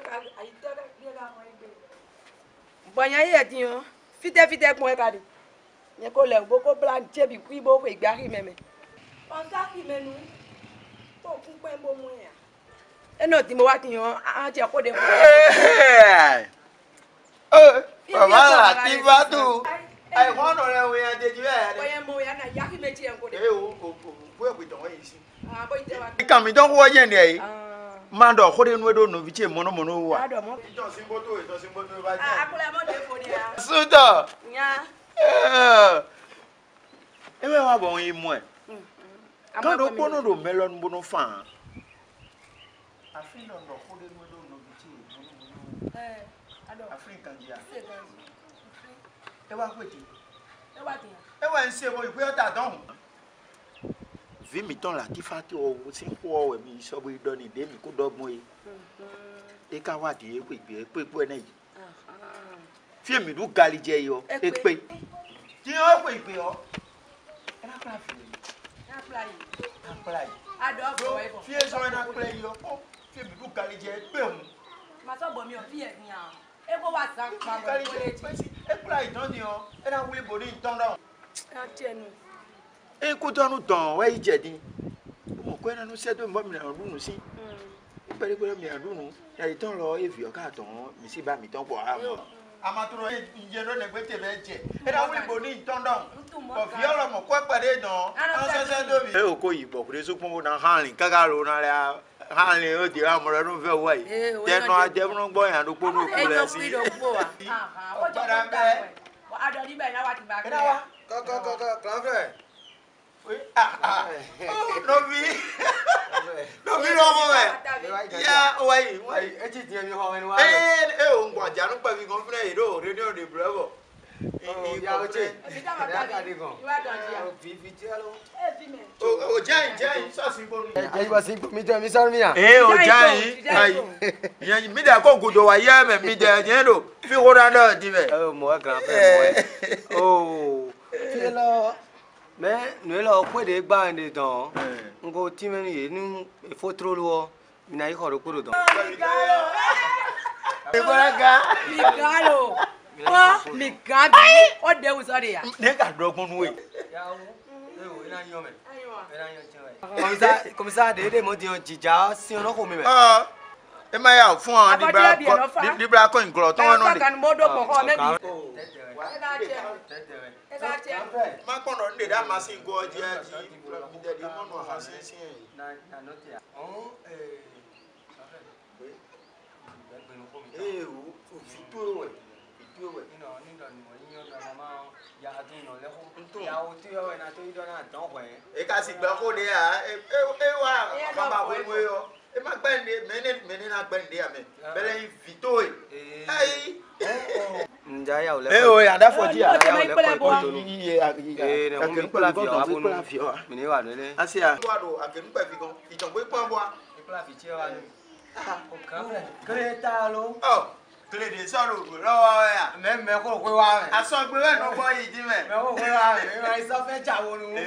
Bon, ya tio. Fite ko e kadi. Nye ko le boko plan chebi ku bo ko igba ri meme. On ta ki menu. To kun pe mo mu ya. E no ti mo wa tio, a ti ko de ko. Baba ti ba tu. Ai won no le we ade ju e. Ko ye mo ya na ya ki meji en ko de. O pe don yin si. Ah, bo ite wa. Ka mi don wo yen ni e. Mando ko de nu do no vi che mono wa. Ado mo. Ijo simbo to ba je. Ah, akula mo de fo ni ya. Sudo. Nya. Ewe wa bon yin mo e. Kan do pono do melon bono fa. Afin do ko de nu do no vi che. Ado. Afin kan ji a. E wa ko ti. E wa ti. E wa nse mo ipe o ta don. Vi mi ton la ki fa ti o si ko we mi so bo do ni de mi ko do mo e. E ka wa di e pe na yi. Fi mi du gali je yo e pe. Ti o pe pe o. E na pra fi. Na play. Na play. Ado fo e fo. Fi e so na play yo. O fi mi du gali je e pe mu. Ma so bo mi o fi e ni a. E ko wa san pa mo Gali ko je le e ti. pe si e play don ni o. E na wuli bo ni ton don. A ti enu. E ko don nu don we je din. Mo ko na nu se do mo mi na ru nu si. Pere mi adunu ya iton lo evi o ka ton mi si ba mi ton po amo. Amaturo nje ro ne gbe te be je. E da wuli bo ni ton don. Ko fi oro mo ko pade don. An se do mi. E o ko yibo kure so pon na hanlin kaga ro na le hanlin o di amoro nu fe wa yi. Te no aje nu gbo yan do po nu ku le si. E jo po wa. O jo pa be. Wa ado ni be na wa ti ba ke. Ko Clanfrey. Oui, no vi. No vi no mo me. Ya, wai. E ti ti mi ho en wa. O ngwa ja no pa vi kon fre ro radio de bravo. Ya o che. E ta ma ta di kon. Wa don ji a. Vi ti alo. E fi me. O jai so si bo mi. Ai wa si mi to mi sar mi ya. O jai. Ai. Yan mi da ko godo wa ye me mi da yen do. Fi ko da do di me. Mo grand frère mo. Oh. Ti lo. Mais nous là quoi de gba de don. Ngo ti me ni nu fo tro lo. Mi na yi ko ro kuro don. E baraga. Migalo. O migabi. O de wo so de ya. Ne ka dogun nu we. Ya o. E o ina yan me. Ina yan chen. Comme ça de mo di on jija si on ko mi me. E ma ya fún an di bra ko ngro ton no ni. Kan mo do ko ko me bi. Ma kono nde da masin go je ti mi de di mo no ha sin sin. Na no ti a. O o fitu we. Ino ni don mo yin do na ma ya tu no le ho. Ya o ti o na to i do na don ho e. E ka si gba ko de a e wa ka ba we we yo. E ma gbende mene na gbende ame. Bele fitu e. Ai. Nja ya o le. O ya da foji a. Ya o le ko to Iye ne mo pela fi o. Mi ni wa no le. Asia. Wa do akenu pe fi gan. Ijon pe pon bo a. Pela fi che wa ni. O kan fe. Kreta lo. Oh. Kle de sọ̀rọ̀ ògùn lọ́wọ́ ya. Me ko ko wa me. Asọ̀gbé we no bo yi di me. Me ko ko wa me. Me wa iso fe ja wo nu.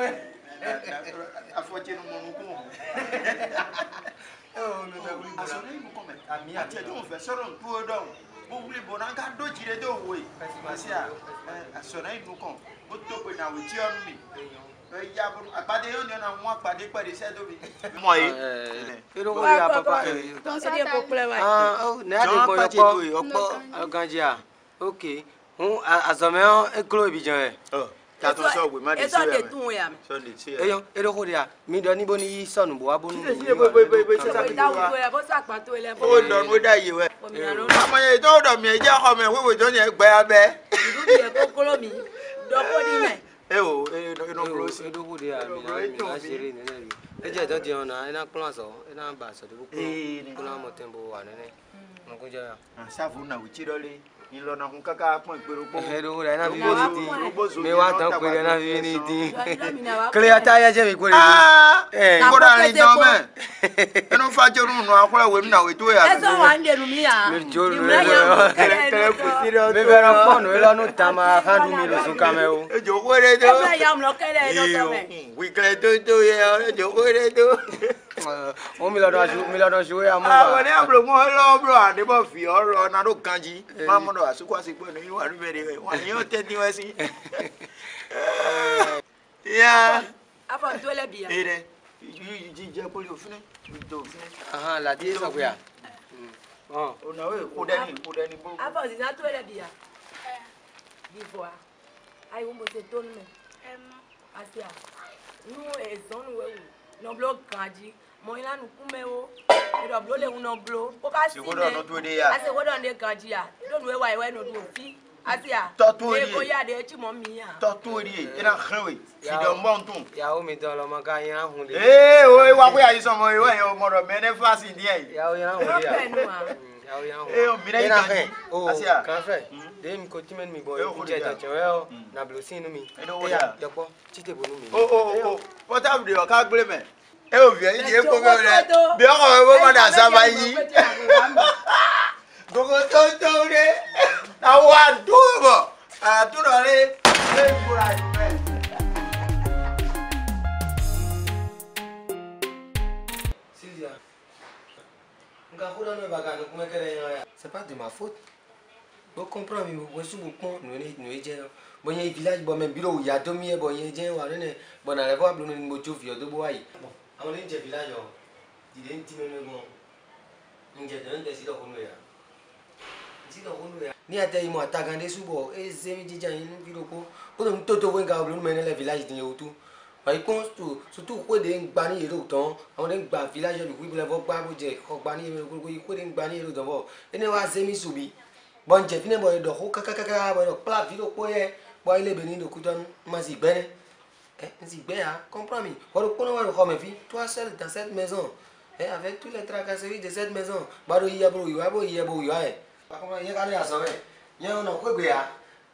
Afọ̀jẹ́ nu mo nu kun. O me be wuli. Asọ̀rọ̀ yi mo ko me. Ami ati e don fe sọ̀rọ̀ npu do. Mo wuli bo na ka doji re do wo yi. Asia. Asọ̀rọ̀ yi nu kan. Mo to pe na we ti onu mi. Ya bo apade yo ni na mo apade pede se do mi. Mo yi. Ero ko ya papa. Ton se de ko ple wa. Oh, ne ade ko yo po. Ganjia. Okay. Azome e klo bi jan e. Ta to so we ma de se. E so de tun ya me. So de se. Eyo, ero ko dia. Mi do ni bo ni sonu bo wa bo nu. Se Ta wo e bo sa pa to ele bo. O do no da yi we. Ọmọ ye do do mi e je ko me we do ni e gbe abe. Iru de ko kolo mi. Do ko ni me. No close. Edo ko dia mi na sere ni na. E je do di ona, ina plan so, ina ba so de ko. Ko na mo tembo wa nene. Mo ko je ya. Safu na uchi dole. Ni lo na kun kaka pon igbero po. Edo ko na vivi ni ti. Me wa tan pe na vivi ni ti. Clear ta ya je mi ko re. Ko da rin don me. Eno fa jorun no akura we mi na we to ya. E so wa nde nu mi ya. Me joru me be ran pon no lo nu tama kan du mi lo sun kame o. E jo ko re do. E ya mo lo kere no to me. We kle to ye e jo ko re do. On me l'a joué à moi. Ah, on est un peu moins là, bro. On est pas fier, on a nos kanji. Maman doit se quoi c'est quoi nous on veut on y a tête ni aussi. Yeah. Avant toi les bien. Et j'ai pour le finir. Ah, la die ça quoi. On a ouais, kodani bon. Avant dis toi les bien. Dis voir. Aïe, on se donne. Asia. Nous ezon nous no blog kanji. Mo ila nu kume o. E do blo le uno blo. O ka si. Se kodo no to de ya. Ase kodo de kanji ya. Don't we why no do fi. Asia. To to e ko ya de chi mo mi ya. To to de e na khwe. Si do monton. Ya o mi don lo ma ka yan hun le. Eh, o wa ko ya yi so mo we yo mo do me ne fast die. Ya o yan hun le ya. Eh, o mi na yi. Asia. Kan fe. De mi ko timen mi boy. Ku je ta chewe na blosin mi. Ya yopo. Chite bonu mi. Oh. Portable de o ka gbe me. E o vi yi e ko me re. Bi o ko mo da sa ba yi. Gogo to re. Na wa do bo. Ah, tu ro re. E kura yi me. Sylvia. Nga ko no ba ga no kuma kere yan ya. C'est pas de ma faute. Vous comprenez, vous sous beaucoup, nous étions. Bon, il y a un village, bon, même bureau, il y a 2000, bon, il y a un bon, on allait voir, nous avons un vieux de bois. Bon, on est un village, il y a un petit peu de bon. On est un des sites ni a été moi, t'as gagné sous bois, et c'est un petit une vidéo pour nous tout au moins, nous mener le village de Yotou. Par contre, surtout, quoi des bannies et d'autres, on est un village de oui, pour la voir, pas vous dire, bannies et quoi des bannies et d'autres. Et nous avons semi soubi. Bon, j'ai fini boy do kaka boy do plat vidéo koye boy le beni do kuton masi bene nsi a comprends mi waro kono waro ko me fi toi seul dans cette maison avec tous les tracasseries de cette maison baro iya bro yo pa ko ye ka le aso me ye no ko gbe ya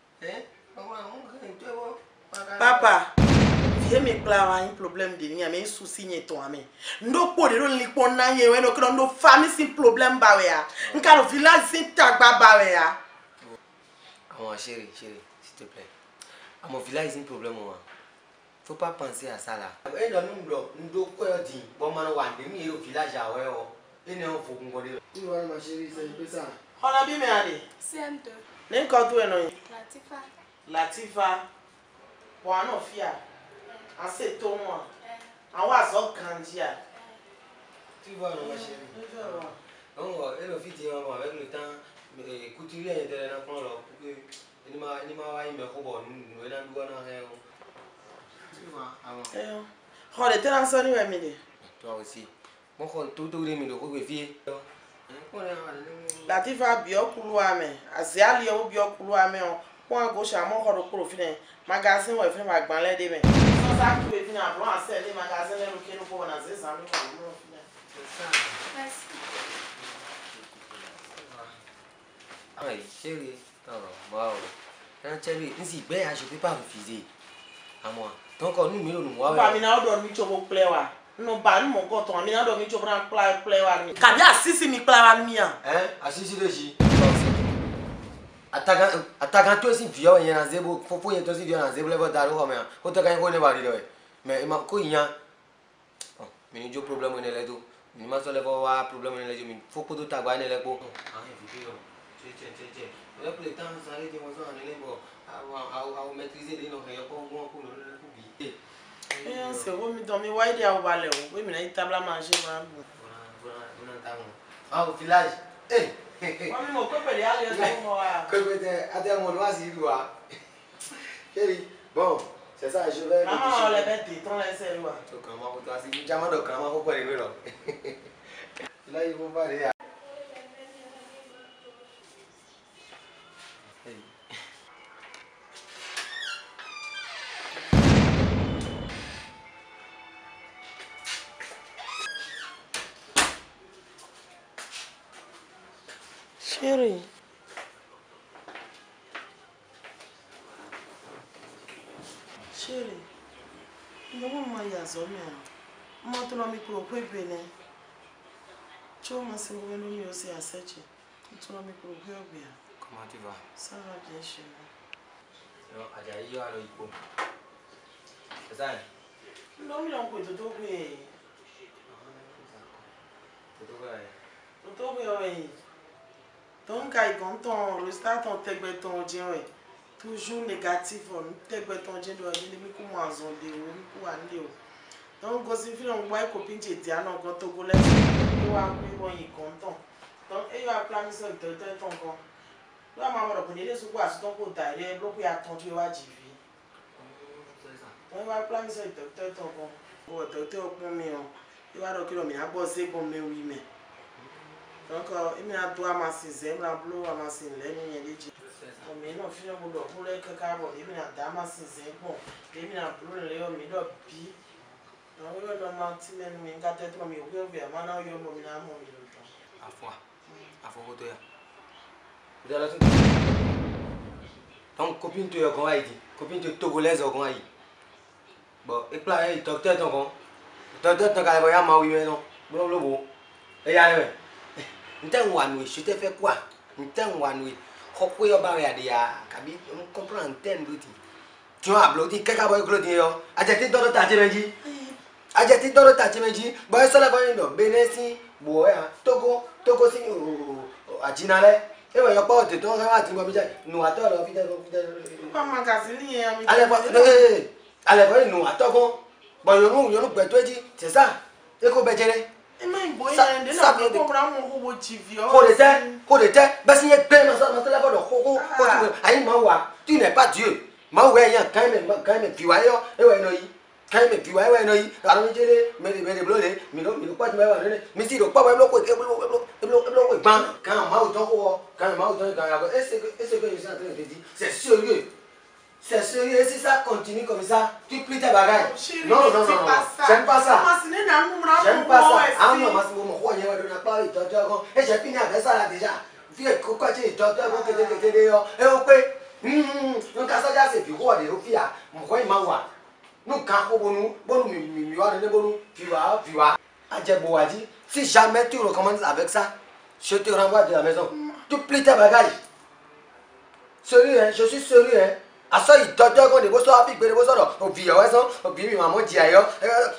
Papa, viens me plaindre un problème de rien, mais un souci n'est toi mais. Ndo po de li pon na ye we no kro ndo famille sin problème ba we ya. Nka no village sin tagba ba we ya. Ah chérie, s'il te plaît. À mon village c'est un problème moi. Faut pas penser à ça là. Et dans nous ndo ko di bon man wa de mi au village a we o. Et ne on faut qu'on gode. Oui voilà ma chérie, c'est un peu ça. On a bien me aller. CM2. Nen ko to eno. Latifa. Latifa. Wa no fia. Ase to mo. Àwọn aso kanjia. Tu vois ma chérie. Donc elle au fit avec le temps couturier était là pour là pour que ni ma wa me ko bon nous na do na he. Tu vois avant. Eh. On était dans son ni we mi de. Toi aussi. Mon ko tout de mi do ko vie. Latifa bi okulu ame. Aziali o bi okulu ame o. Pon go sha mo ko ro kuro fine. Magazine we fine magban le de me. So sa ki we fine ablo ase le magazine le ke no ko na ze san mi ko mo fine. C'est ça. Merci. Aïe, chérie. Waouh. Quand chérie, si ben je peux pas refuser. À moi. Donc nous nous waouh. Ba mi na do mi chobo plewa. No ba ni mo ko to mi na do mi chobo na plewa ni. Ka bi asisi mi plewa mi ya. Assisi de ji. Attaquant toi aussi vieux il y a zéro faut y toi aussi vieux na zéro le daro comme ça. Ko ta kan ko ne ba ri le. Mais il m'a ko yan. Bon, mais il y a problème on est là tout. Il m'a solé va problème on est là il faut que tout ta ba ne le ko. Ah, vidéo. Tiens. Là pour le temps ça allait dire moi ça on est bon. À maîtriser les noms et pour le bi. C'est où mi dormi wa ide a ba le o. We mi na table à manger ma bu. Voilà. Ah, au village. Mami mo ko pele ale so mo wa. Que peut-être à des moments si doit. Chérie, bon, c'est ça, je vais. Maman on le bête ton laisser wa. To kama ko to asi jama do kama ko pare lo. Là il faut parler. Chérie. Chérie. Ndongo ma ya zo mi a. Mo to no mi kuro ko ibene. Cho ma se wo no mi o se aseche. To no mi kuro ko obi a. Comment tu vas? Ça va bien chérie. Non, Ajayi yo alo ipo. C'est ça? No mi don ko to to pe. oui. Donc, quand ils ont le stade, on te met ton dien, toujours négatif, on te met ton dien, on dit, mais comment on dit, comment on dit. Donc, quand on voit une copine qui dit, non, quand on voit, on va être content. Donc, il va planifier ça, il va ton compte. Là, maman, on va prendre les sous pour acheter ton compte, il va bloquer à ton Dieu, il va dire. Donc, il va planifier ça, il va ton compte. Le docteur, il va donc il a bossé pour me oui, mais. Donc, il m'a tout amassé, il m'a bleu amassé, il m'a dit. Mais non, finalement, pour les cacao, il m'a amassé, bon, il m'a bleu, il m'a mis le pi. Donc, il m'a menti, mais il m'a tête, mais il m'a maintenant, il m'a mis à mon à fois toi. Donc, copine, tu es comment il dit? Copine, tu es togolaise, comment il dit? Bon, et là, il docteur, ton docteur, ton gars, il va y avoir oui, non? Bon, le beau. Et y a le. Je t'ai fait quoi? Pourquoi il va y aller à Kabi? On comprend un thème d'outil. Tu as bloqué quelqu'un pour écouter. Adjectif dans le tâche, adjectif dans le tâche, bon, ça la va y Bénési, Boya, Togo, si à Jinale. Et il y a pas de temps, nous attendons, pas magazine, allez, nous attendons. Bon, nous peut dire, c'est ça. Et qu'on peut dire. Et même, boy, ça peut comprendre mon robot TV. Tu n'es pas Dieu. Quand même, puis quand même, puis alors mais blonde, mais pas de mais si le pas c'est sérieux. C'est sérieux, si ça continue comme ça, tu plies tes bagages. Non, j'aime pas ça. J'aime pas ça. Ah non, et j'ai fini avec ça là déjà. Pourquoi tu es docteur, et on peut. Nous cassons déjà ces bureaux de l'office. Pourquoi il m'a dit? Nous, quand si jamais tu recommences avec ça, je te renvoie de la maison. Tu plies tes bagages. Sérieux, hein? Je suis sérieux. Hein? À ça, il doit dire qu'on est beau, soit pique, mais beau, soit au vieux, au vieux, maman dit ailleurs.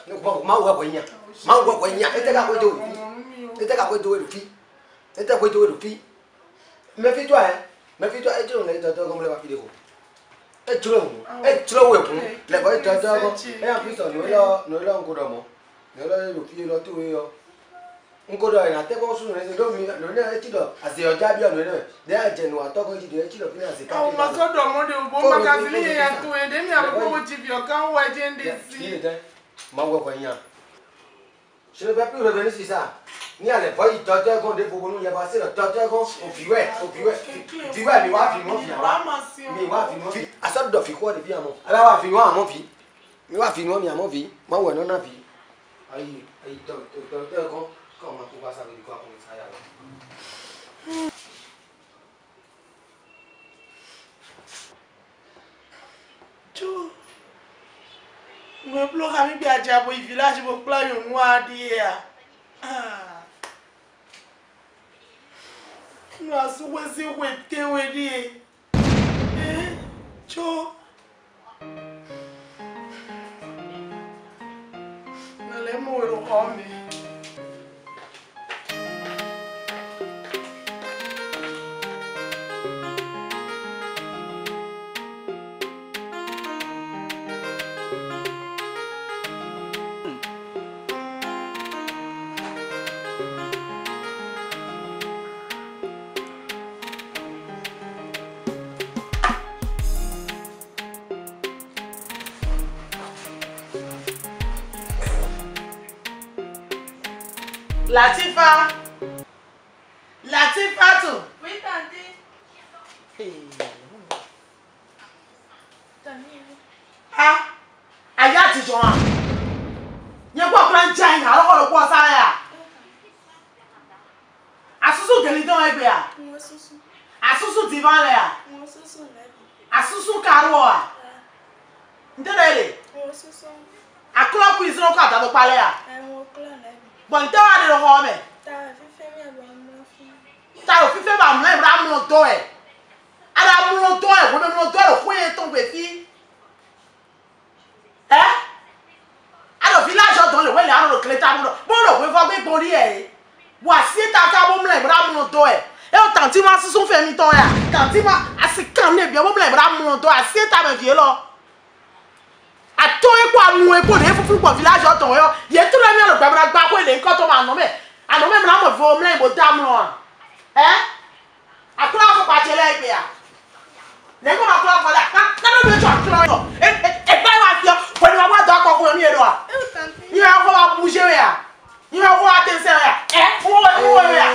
Méfie-toi, hein? Méfie-toi, et tu l'as dit comme le vidéo. Et tu l'as dit, les voix, et en plus, nous l'avons encore dans mon. Nous l'avons fait le tout. On a un téléphone sur le réseau, nous avons dit à ces gens-là, nous avons dit à ces gens-là, nous avons dit à ces gens-là, on m'a dit demandé au bon magazine, il y a tout aidé, mais à beaucoup de gens, quand on va dire des je ne vais plus revenir sur ça. Ni à l'époque, il t'entend qu'on défend pour nous, il y a passé le t'entend qu'on vivait, mais va finir, à sorte de quoi de vie à mon. Alors, va finir à mon vie. Mais va finir à mon vie. Moi, ouais, non, vie. Aïe, t'entends qu'on. Comment on va savoir quoi pour ça alors? Tchou. Je pleure à mi bien diable au village, je me plains au noir d'hier. Je suis souhaité où est dit. Tchou. Je l'ai mort au homme. Latifa! Latifa tout! Oui, tante. Ah! Aya ti jọ ah! Yẹn kó ọkùnrin jẹ́ ìhà lọ́kọ̀ọ́ kó sáré à! Asusu gèlè dán ẹgbẹ́ à! Asusu ti bá lẹ̀ à! Asusu kàrọ̀ à! Ntẹ́lẹ̀ lè! Akúlọ́kù ìsinú kọ́ àtàtọ̀ palẹ̀ à! Bon, tu as des hommes. Tu as fait ma main, tu as mon dos. Alors, mon dos, mon dos, le foyer est tombé. Hein? Alors, village dans le well, alors le clé tabou. Bon, le pouvez voir bien pour lui. Voici ta cabo mlem ramonto e. E o tanti ma si son fait mi ton ya. Tanti ma asikan ne bien mlem ramonto asie ta me vie lo. Ato e kwa mu e ko de fufu ko village o ton yo. Ye tu le mi lo gba gba ko le nkan to ma no me. Ano me mra mo vo mlem bo dam no. Eh? Akura ko pa chele ipe ya. Ne ko ma kura ko la. Na no be cho akura yo. E ba wa fi o. Ko ni wa do ko ko mi e do a. Ni wa ko wa bouger ya. Ni wa ko wa tense ya. Wo ya.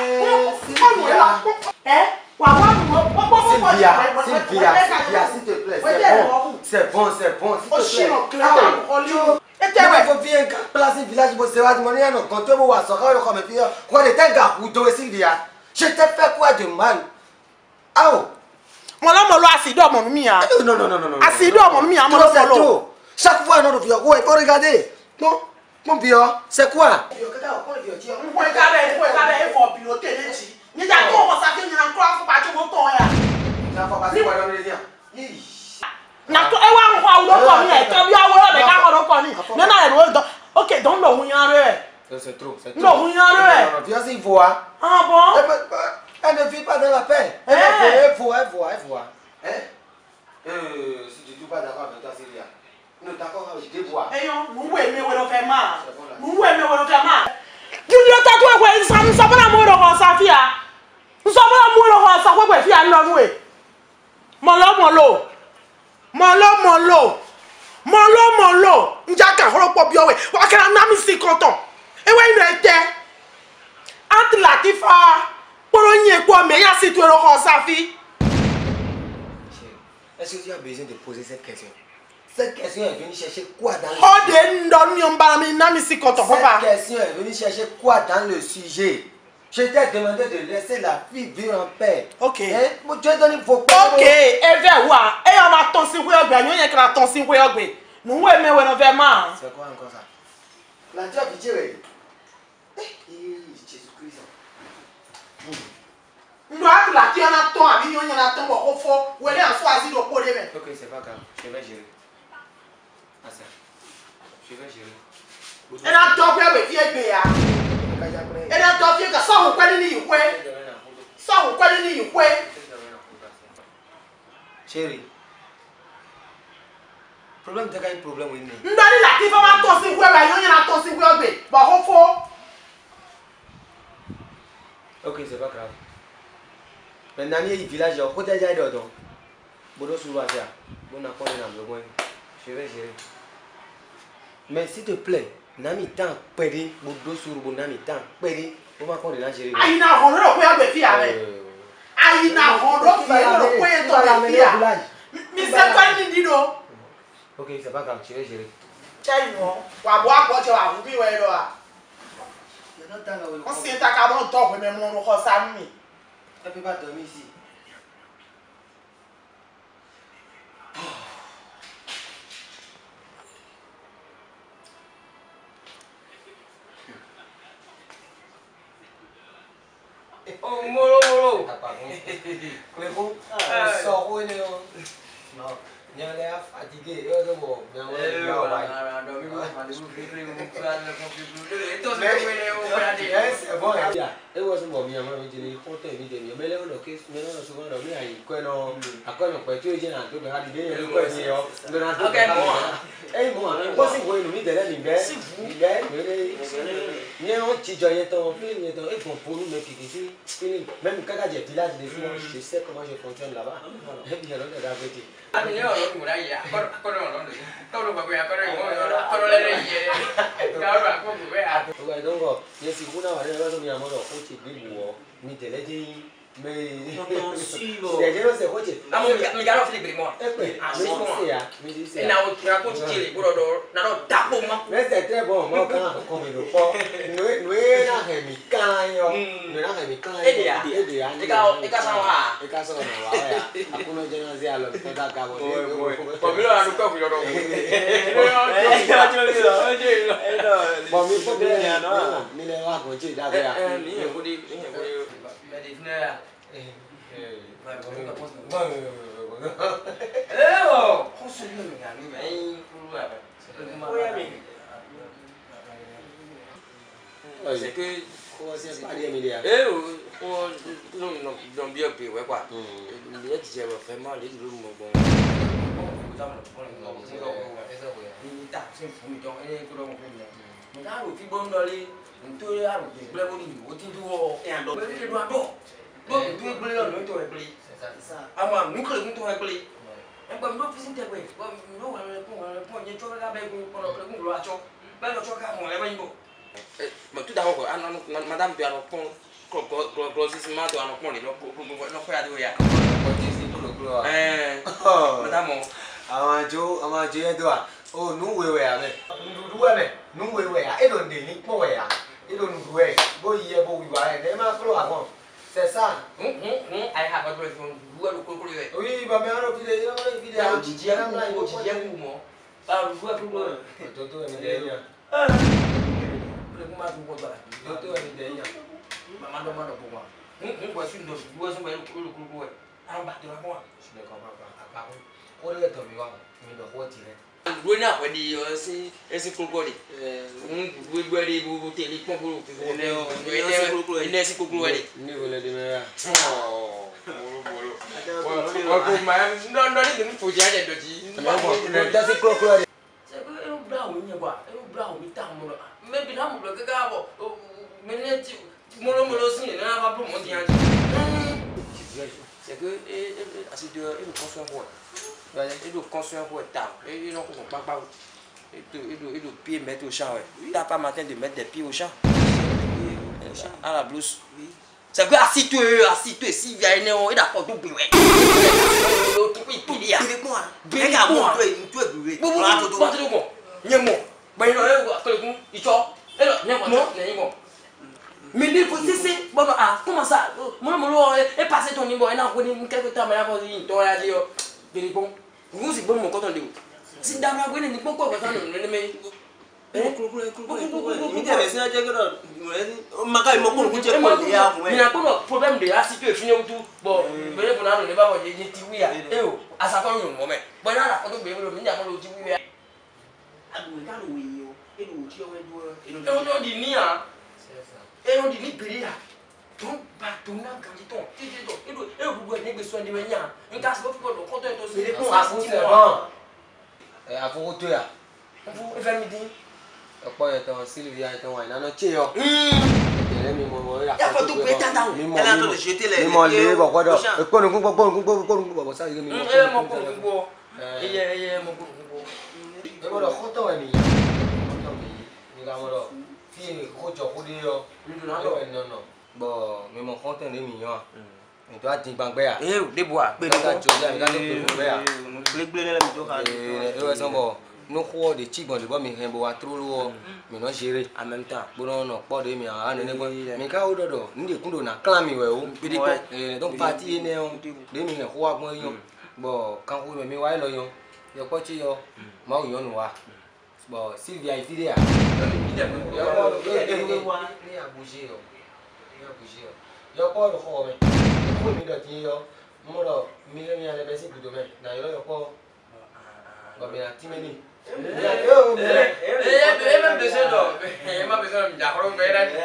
Eh? Sylvia, s'il te plaît, c'est bon, s'il te plaît. Il faut bien placer le village pour se voir de manière non quand tu vois ça, quand me dire quoi les gars ou toi Sylvia. Je t'ai fait quoi de mal? Ah oh. Mon homme lo asido mon mi a. Non. Asido mon mi a mon lo. Chaque fois notre vieux, ouais, faut regarder. Non, mon vieux, c'est quoi? Vous regardez, il faut piloter les gens. Ni ja ko ko sa ke ni na kro fu pa chu mo ton ya. Na fa ba si wa do le dia. Na to e wa nwa wo ko ni e to bi awo be ka ko ko ni. Na na le do. OK, donc lo hun yan re. C'est trop. Lo hun yan re. Viens y voir. Ah bon? Elle ne vit pas dans la paix. Elle voit. Hein? Si tu ne pas d'accord avec toi, Sylvia. Nous d'accord avec des voix. Eh yo, nous ouais me wo fe ma. Nous ouais me wo fe ma. Julio tatu e we sam so bana mo ro ko sa fi a. So bana mo ro ko sa ko pe fi a lo nu e. Mo lo. Nja ka horo po bi o we. Wa kara na mi si konton. E we inu ete. Aunt Latifa. Poro yin po me ya si tu ro ko sa fi. Est-ce que tu as besoin de poser cette question? Cette question est venue chercher quoi dans le sujet? Cette question est venue chercher quoi dans le sujet? Je t'ai demandé de laisser la fille vivre en paix. OK. Hein? Tu as donné vos OK. Et vers où? Et on va ton si vous avez gagné, que la ton si vous avez. Nous ouais mais on va mal. C'est quoi encore ça? La job est Jésus-Christ. Nous a la qui en a ton ami, on a ton au fond, ou elle est en choisi de pour les. OK, c'est pas grave. Je vais gérer. Ah ça. Je vais gérer. Elle a ton père avec vieux béa. Elle a ton vieux que ça vous connaît ni quoi. Ça vous connaît ni quoi. Chérie. Problème de quel problème oui. Ndani la qui va ma ton si vous avez, on a ton si vous avez. Bah au fond. OK, c'est pas grave. Maintenant, il y a un village, il y a un village. Bodo Soubasia, bon accord dans le coin. Je vais gérer. Mais s'il te plaît, Nami tant péri, Bodo Soubasia, Nami tant péri, on va encore la gérer. Aïe, n'a honte le coin de fille avec. Aïe, n'a honte le coin de fille avec. Mais c'est quoi le dit non? OK, c'est pas grave, je vais gérer. Tiens, non. Wa boire quoi tu vas vous vivre là. On s'est attaqué à mon top, mais mon nom ça mi. Elle ne peut pas dormir ici. Oh, molo. Clébo, sors où est-ce non, il y a l'air fatigué. C'est bon, bien c'est bon. Et moi, je m'en viens, je dis, compte évidemment. Mais là, on a souvent dormi à quoi non, quoi, tu es un peu de OK, moi. Eh, moi, moi, si vous voyez, nous, de là, si vous, il y a un petit joyeux temps, il y a un pour nous, mais qui même quand j'ai village, je sais comment je fonctionne là-bas. Et puis, alors, de la vérité. Donc, si vous n'avez mais c'est je sais quoi tu amo mi garo Philippe moi mais na o kira ko tchele brodo na no tapo ma mais c'est très bon moi quand comme le fort nous na hemi kanyo nous na hemi kanyo eka sawa ya akuno jana zia lo toda gabo po mi lo anu ko yo do bo mi po de no mi le wa ko chi da ya ni ko di medicina c'est que Quoi c'est pas des milliards. On non bien payé ouais quoi. Les DJ vraiment les jours bon. Ni ta se fún mi don ene ko do mo fún mi. Mo ta ro fi bon do le nto ya ro pe ble mo ni o ti du o e an do. Pe do ado. Do tu e ble lo no to e ble. C'est ça. Ama mi ko le to e ble. E gba mi do fi sin te gbe. Bo mi do wa le po ye cho la be ko lo ko lo acho. Be lo cho ka mo le ba yin bo. Mais tout d'abord, madame peut avoir pont, grossissement de avoir pont, non faire de rien. Madame, amajo edo a o nu wewe a me ndudu we me nu wewe a edo de ni po we a edo ndudu we bo ye bo wi wa e ma klo a kon c'est ça I have a question. Vous avez compris? Oui, bah mais on a vidéo, on a vidéo. Didi a ku mo. Ba vous avez compris? Toto e me de Doutor ideia. Mama do mano por lá. Vai sim do duas um vai no clube. Ah, bateu na bola. Se me compra para o de to mi va, mi do ho tire. Ruina vai de esse clube. Vai bu tele com bu. Nesse clube ali. Ni vole de me. Mas não nem foi já de doji. Não dá se clube. Sabe eu bravo minha boa. Eu bravo me tá mo. Maybe na mo bloqué ka bo. Meneti molo sin na ba pro mo ti an. C'est que asi de il construire quoi. Il doit construire quoi ta. Il non ko pa. Il doit pied mettre au champ ouais. T'as pas matin de mettre des pieds au champ. À la blouse. Oui. C'est que assis-toi si vient il d'accord tout bien. Tout bien. Bien moi. Tu es brûlé. Bon. Nyemo. Ba ino ko ko icho. Nyemo. Mais il faut cesser. Bon comment ça? Moi et passer ton niveau et na ko ni quelque temps mais avant il to ya dio. Bien bon. Vous c'est bon mon coton de. Si dama ko ni ko ko tan no me. Problème de la situation fini tout bon mais pour nous ne pas voir ni tiwi a eh o asa ko yun mo me bo na la ko to be lo mi ja mo lo tiwi a abu ka lo wi o e lo ti o we do e lo di ni a e lo di ni biri a ton ba ton na kan ti ton ti to e lo bu ni gbe so ndi we nya nka se ko lo ko to to se ko a si mo A photo ya. Vous e midi Ọ̀pọ̀ ẹ̀tàn Sylvia ẹ̀tàn wà ìnáná tí yọ. Ìrẹ́ mi mọ̀ ya photo pe tata o Elle a de jeter les. mímọ̀ lé bọ̀kọ́dọ̀. Ìpọ́nùkún bọ̀bọ̀ sáyé mi. mo ko gbo eye mo ko gbo Ìgbọ́dọ̀ kọ́tọ̀ ẹ̀ nìyẹn. Kọ́tọ̀ mi nígbà mọ́dọ̀ tí kójọ kó dé yọ. Nínú bọ̀ mímọ̀ kọ́tọ̀ ní mi yàn. Ètò àti gbàngbẹ́ à. Debo a pe Nous croyons des tigres de bois, mais un bois trop lourd, mais non géré. en même temps Bon, non, pas de miens, mais quand on doit, nous découvrir na clamé, donc parti est né, des miens, roi, moi, bon, quand vous me mettez là, il y a quoi tu y as, moi, il y a noir. Bon, Sylvia est fidèle. Il a bougé, il y a pas de roi, mais vous me dites, moi, là, mais il y a les baisses du domaine, d'ailleurs, il y a pas. Comme il y a Timeni. Même besoin d'homme. Ma besoin de la robe, elle a dit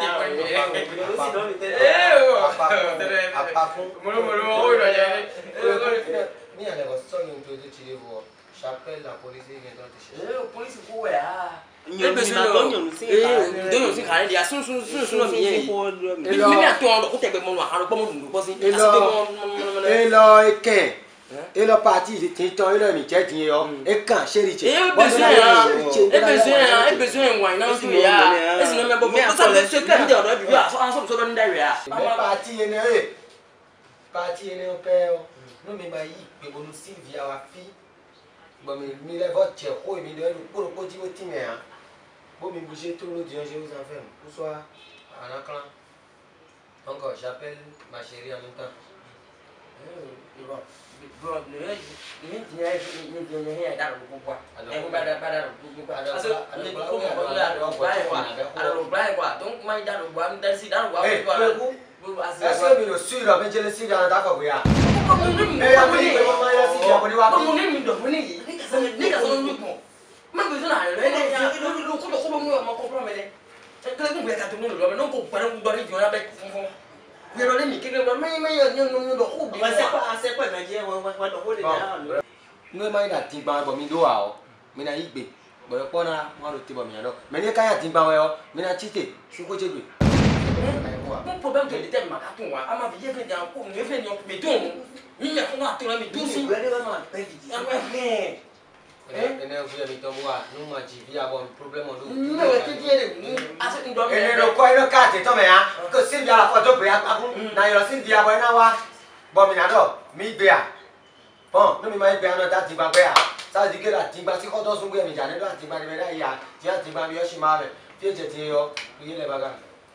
J'appelle la police et ils vont te chercher. La police quoi ah? Il besoin de donne aussi quand il y a son mais attends, on t'aime mon noir, on pas mon poste. Et là et qu'un et la partie de temps et là mi tient et quand chéri besoin wine non c'est ya est-ce que même bon ça c'est quand il doit vivre en somme sur derrière partie est père nous mais ba yi pe bonu Sylvia wa fi bon mi le vote ko mi de pour dire au time hein bon mi bouger tout le dieu je vous en fais pour soit en clan donc j'appelle ma chérie en même temps Bro, le dia ada buku. Pada buku. Asal ni buku ada lupa quoi. Donc mai ada lupa, dari si ada lupa. Est-ce que le sud là, ben je le suis dans ta caboya. Kalau tu boleh kata mulu, tapi nongko pada muda ni jual apa fungfung. Biar orang ni kira mai yang dok hobi. Siapa ngaji orang dok hobi dah. Người mai đã tìm bằng của mình đua ảo, mình là ít bị, bởi con là ngon được tìm bằng mình đâu. Mình đi cái là tìm bằng rồi, mình là chi tiết, xin quay chơi bị. Không problem cái đấy mà các thùng à, ama bây giờ phải nhau cũng nếu phải nhau bị thùng, mình là không ngắt thùng là bị thùng gì. Bữa đó mà, đây gì? Nghe. Nên bây giờ mình tôi mua, nhưng mà chỉ bây giờ còn problem rồi. Mà cái gì đấy, à sẽ đó. Nên nó quay nó cắt thì cho mày à, cứ xin giờ là phải cho bé à, này là xin giờ với nào à, bọn mình ăn rồi, mình bé à. Nó mình mai bé nó ta tìm bằng bé à, sao gì kia là tìm bằng chỉ có đó xuống kia mình trả nên đó tìm bằng về đây à, chỉ là tìm bằng bây giờ xí mà về, phía trên thì yo, cái này bằng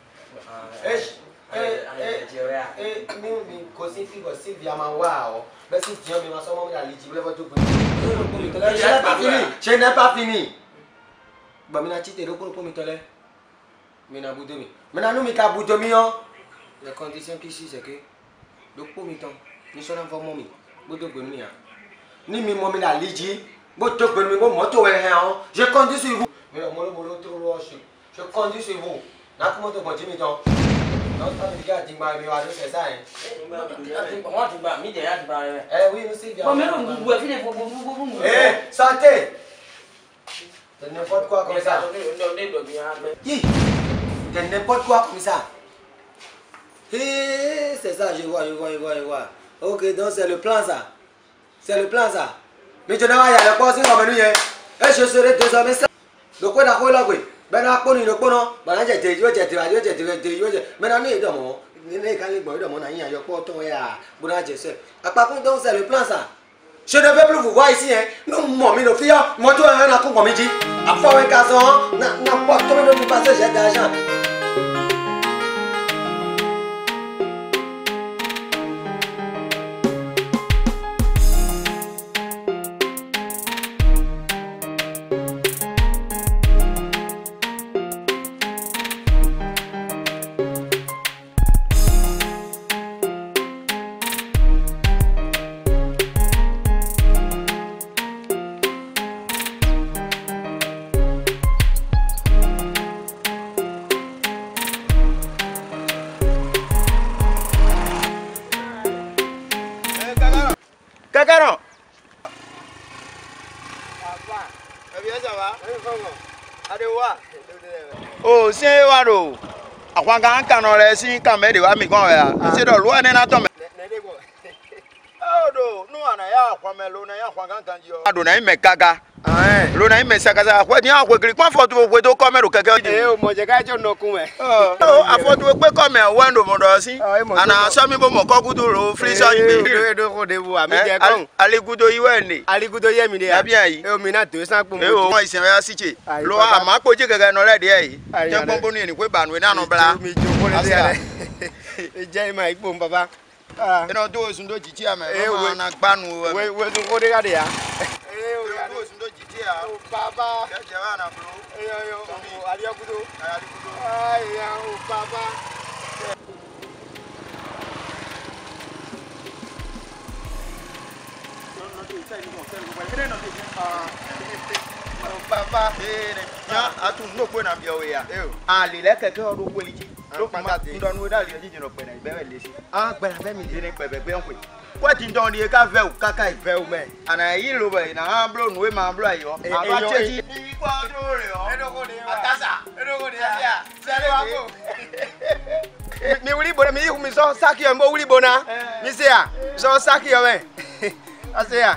mình có xin phi có xin vía mà wow, bây giờ chỉ mình mà sao mà mình là lý trí bây giờ tôi cũng, c'est n'est pas fini, bah mình là chỉ để đâu cũng mình tới đây, mình là bút mình, mình là nous mình cả bút mình yo, la condition ici c'est que, donc pour mình temps, nous sommes en forme mình. Bố tôi quên mình à? Ni mình là lý trí, bố tôi quên mình bố mất tôi về heo, je compte sur vous. Mais moi le trop loin, je compte sur vous. N'a comment tôi còn chỉ mình thôi. Nó sao mình cái trình bày mình vào nó sẽ sai. Ngon thì bà, mình để ăn thì bà này. Oui, nous c'est bien. Mà mấy đồng vừa cái này vô. Santé. C'est n'importe quoi comme ça. Qui? C'est n'importe quoi comme ça. C'est ça, je vois. Ok, donc c'est le plan ça. C'est le plan ça. Mais tu n'as pas y a le passé comme nous. Et je serai désormais ça. Donc quoi d'accord là quoi? Ben là pour nous le non. Ben là j'ai maintenant nous évidemment, les quand les boys de mon ami il y a pas ton ya. Bon là je sais. Par contre donc c'est le plan ça. Je ne veux plus vous voir ici hein. Nous mon nos filles, moi toi un coup comme dit. À fois un casson, n'importe comment nous passer j'ai d'argent. Kakaron. Bien ça va? Adewa. Oh, c'est waro. Akwa kan le si kan me de wa mi kon ya. Se do lo ene na to me. Oh do, no ana ya akwa me lo na ya akwa kan ji o. Ado na me kaka. Lo na me sakaza akwa ni akwa kiri kwa foto we to come ro keke. O mo je ka jo no kun e. Oh, afoto we pe come we ndo mo do si. Ana so mi bo mo ko gudu ro free so yin be. Do ko de bu ami je kon. Aligudo iwe ni. Aligudo ye mi de ya. Abi ayi. E o mi na 200 po mo. E o won isen ya siche. Lo a ma po je keke no le de yi. Je pompo ni pe banu na no bla. Mi jo ko le de. E je ma ipo baba. Eno do sun do jiji ame. O na gbanu. We do ko de ga de ya. O do sun do jiji a. O baba. Je wa na bro. Yo o Aligudo. Aligudo. Ai ya o baba. Papa, ya atu no kwe na bia we ya. Ali le keke odo kwe liji. Lo pa ndo nu da li jiji no pe na ibe we lesi. Gbera be mi Ni pe be nkwe. Kwa ti ndo ni ka ve o kaka ive o me. Ana yi lo be na ha blo nu we ma blo ayo. Aba chechi. Ikwa do re o. Edoko de wa. Atasa. Edoko de ya. Sele wa ko. Mi wuli bona mi mi so saki yo mbo wuli bona. Mi se ya. So saki yo me. Ase ya.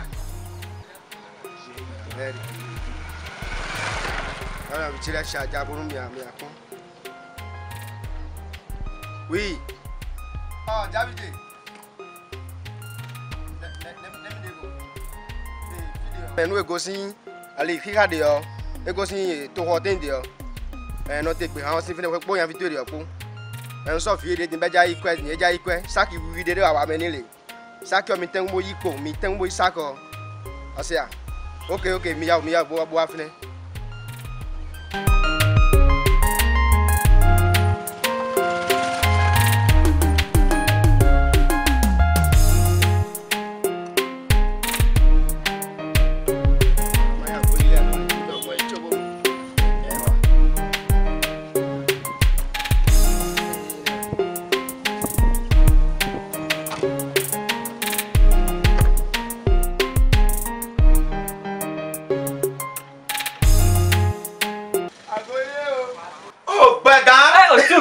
Alors, tu l'as chargé à Burundi, oui. Ah, David. Nous égossins, allez, regardez, égossins, tout rotin de notre expérience, c'est fini pour y inviter les pour. Un sauf il est déjà équé, déjà équé, ça qui vous vidéo à amener les. Ça qui me tient moïko, me tient moïsako. Ah, c'est ça. Ok, mia, boa, fini.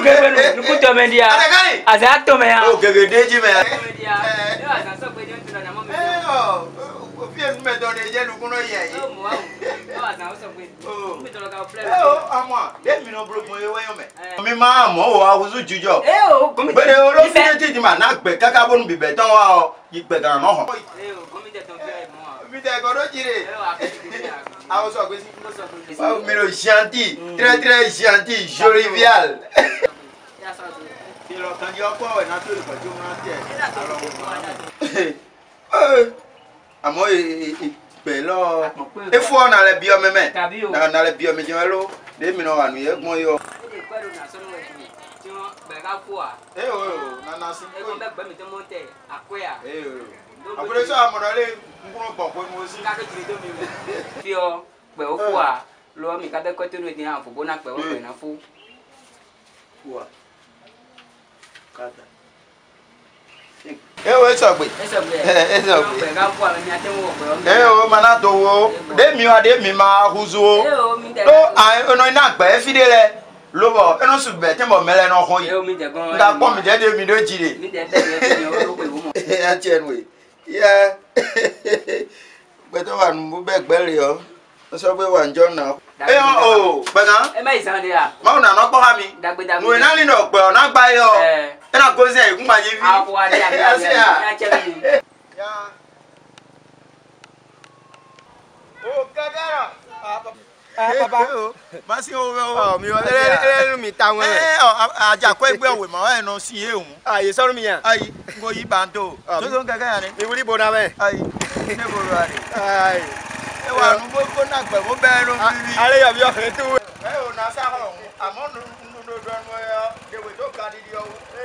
ke nu kuto me dia asa to me ya o gege deji me dia e asa so pe je ntuna na mo me o fi en me do de je lu kuno ye yi o mo asa so pe mi to ka play o amo de mi no bro mo ye we me mi ma mo o awuzu jujo o gomi gbere o lo fi de ti ma na gbe kaka bonu bi be tan wa o igbe gan no ho o gomi de ton fe mo mi de go do jire o a ke ti awo so gbe si o mi lo gentil très très gentil jovial ya so ti lo kan yo ko we na to le ko jo ma te àmọ́ ìpẹ̀lọ́ efo ọ̀nà rẹ̀ bí ọmọ mẹ́ ọ̀nà rẹ̀ bí ọmọ jẹun ló lèmi náà wà nìyẹn gbọ́n yọ. ẹ o nana sí kó yìí. àpẹẹrẹ sọ àmọ̀ràn lè nkúrò pọ̀ pé mo sí. fi ọ pẹ̀ ó fò à lọ́wọ́ mi kábẹ́ kọ́tẹ́ ló di hàn fò bóná pẹ̀ ó pẹ̀ náà fò. Ewe sọgbe. Esọgbe. O mana to wo. De mi ma huzo. Do an ono ina gbe fi de le. Lo bo eno su be te mo mele no ho yi. Nda po mi de mi do jire. Mi de de mi o pe wo mo. Ya chen we. Ya. Gbe to wa nu be gbe re o. O so pe wa njo na. O, pe kan. E ma isan de a. Ma una no po ha mi. Nu ina ni no pe o na gba yo. Ena go se igun ma je fi. Apo ade a ya che mi. Ya. O kagara. Papa. Ma si o o. Mi o le mi ta won. Aja ko egbe owe mo e no si ehun. Aye sọ̀rọ̀ mi yan. Ayi, ngo yi bando. So kagara ni. Mi wuri bo na me. Ayi. Ne bo ro ari. Aye. E wa nu bo na gbe bo be ro bibi. Ale ya bi o fe tu. E o na sa ho. Amo nu do mo yo. De we to ka di o.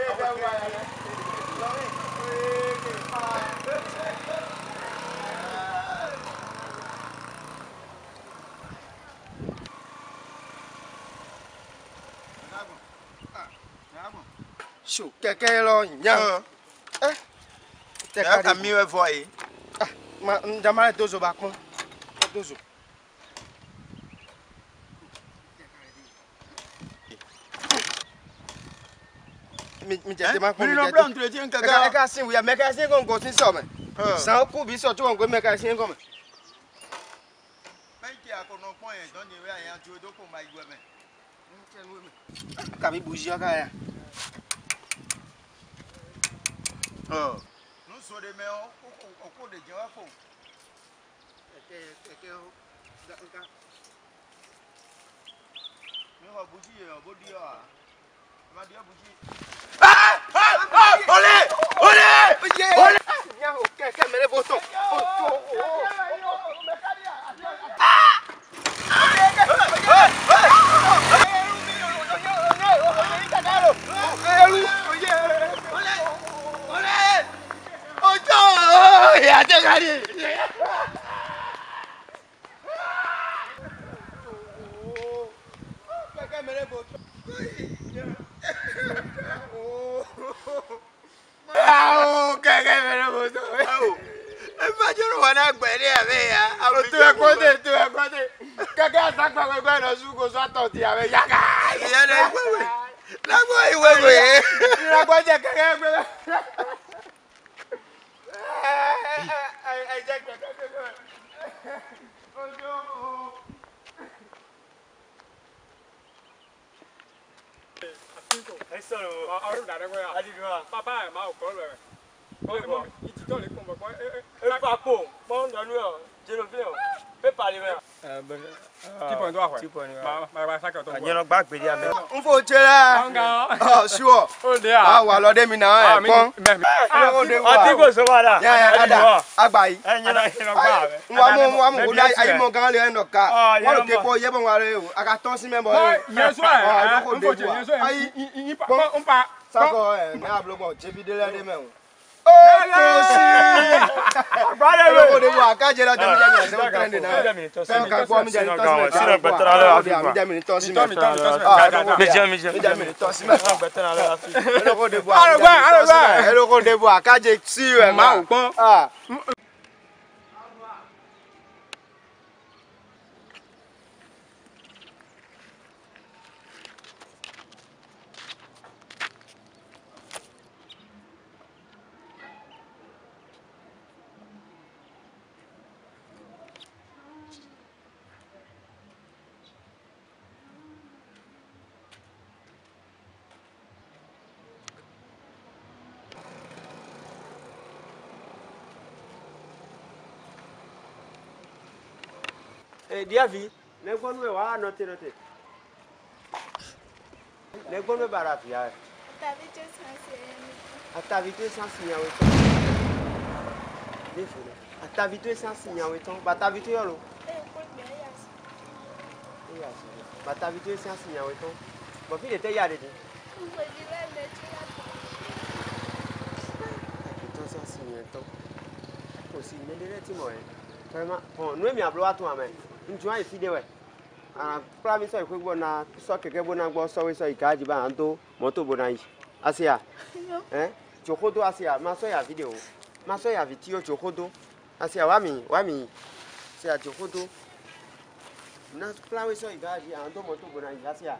So kẹ̀kẹ́ lo yan. Te ka mi we fo yi. Ma njama dozo ba kun. Dozo. Mi jẹ te ma kun mi jẹ. Mi no plan tu ti en kagara. Ka sin wi ya me ka sin ko ngo sin so me. San ku bi so tu ngo me ka sin ko me. Benki akono pon yen don ni we ayan tu do ko ma igwe me. Ka bi buji ka ya. No so de me o ko de je wa fo. Kẹ̀kẹ́ o. Ga. Mi ho buji ye o bodi o. Ma di buji. Olé! Olé! Olé! Ya o kẹ̀kẹ́ mere boto. Nfo chere. Oh, sure. Ah, wa lo de mi na e pon. Ati go so bada. Ya ada. Agba yi. Nwa mo la ayi mo gan le no ka. Wa lo ke ko ye bon wa re o. Aga ton si me bo. Yeso e. Nfo che yeso e. Yi pa umpa. Sako na blogo je bi de le de me o. Brother, de wa ka je la de mi se o trend na. Se ka ko mi je ni to si. Sino betra le afi. Mi je mi to si me. Mi to si me. Betra le afi. Eloko de bo. Eloko de bo ka je si e ma o pon. Ah. Diavi, ne bonne wa noter. Ne bonne barafia. Activité sans signal. Activité sans signal. Activité yolo. Activité sans signal. Bon, il était yardé. Sans signal. Aussi, mais les vraiment, bon, nous, mais à bloquer toi, mais une joie est fidèle. Ah, premier soir, il faut na soir quelqu'un bon en bois, soir il cache ba anto, moto bonai. Asia, hein? Chokodo asia, ma soeur a vidéo, ma soeur a vidéo chokodo. Asia wami, c'est à chokodo. Na premier soir il cache anto moto bonai. Asia.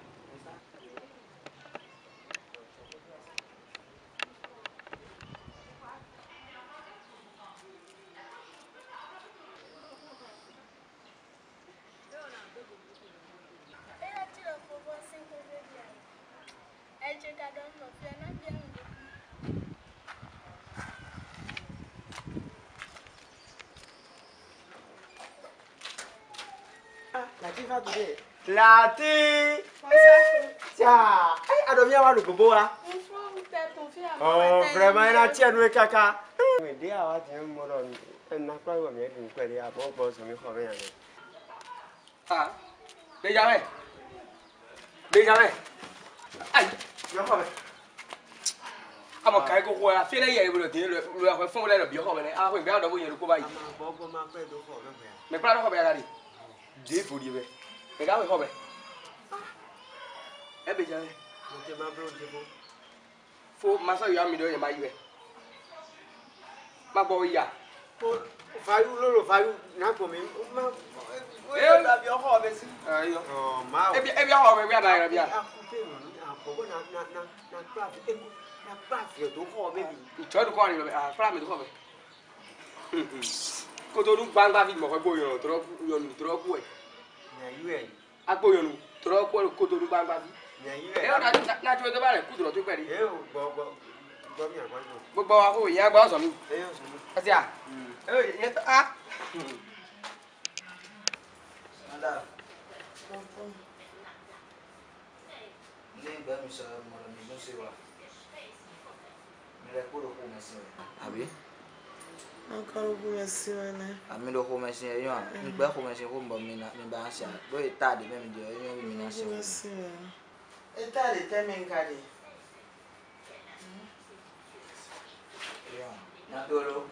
Lati! Tiens! A dormi avant le bobo là? Oh, vraiment, il a tiré le caca. Mais dis à toi, tu me donnes. Elle n'a pas eu à me dire que elle a bon pour se mettre en rien. Ah, Benjamin! Benjamin! Aïe! Bien fait. Ah, mon caille, quoi, la fille là, il y a le fond là, le bien fait. Ah, oui, bien, d'abord, il y a le cobaye. Mais pas le cobaye, regardez. Dieu pour dire. Mais là, oui, eh bien, faut ma soeur y a mis de ma yeux. Ma boy, ya. Fayu lolo fayu na ko mi. Eh, la bien ho be si. Ayo. Oh, ma. Eh bien, ho be bien ba bien. Na craft yo to ho be bi. Tu as de quoi aller ah, frère me de quoi be. Ko to du gbangba fi mo ko boyo tro yo nu tro ku e. Na yu e. Agboyo nu tro ku ko to du gbangba fi. Na yu Eh, e. na tu to ba re ku tro to pe ri. Eh, go mi agba jo. Gbogbo wa ko yan gba so mi. Eh, so mi. Asi a. Eh, ye to ah. Anda. Ni ba mi sa mo la mi se wa. Mi le ko ko mesi. Abi. Encore vous merci wana. Ami do ko mesi yo an. Mi gba ko mesi ko mbo mi na mi ba sia. Bo e ta de me je yo mi na se. Merci. Eta de temen kadi. Na dolo.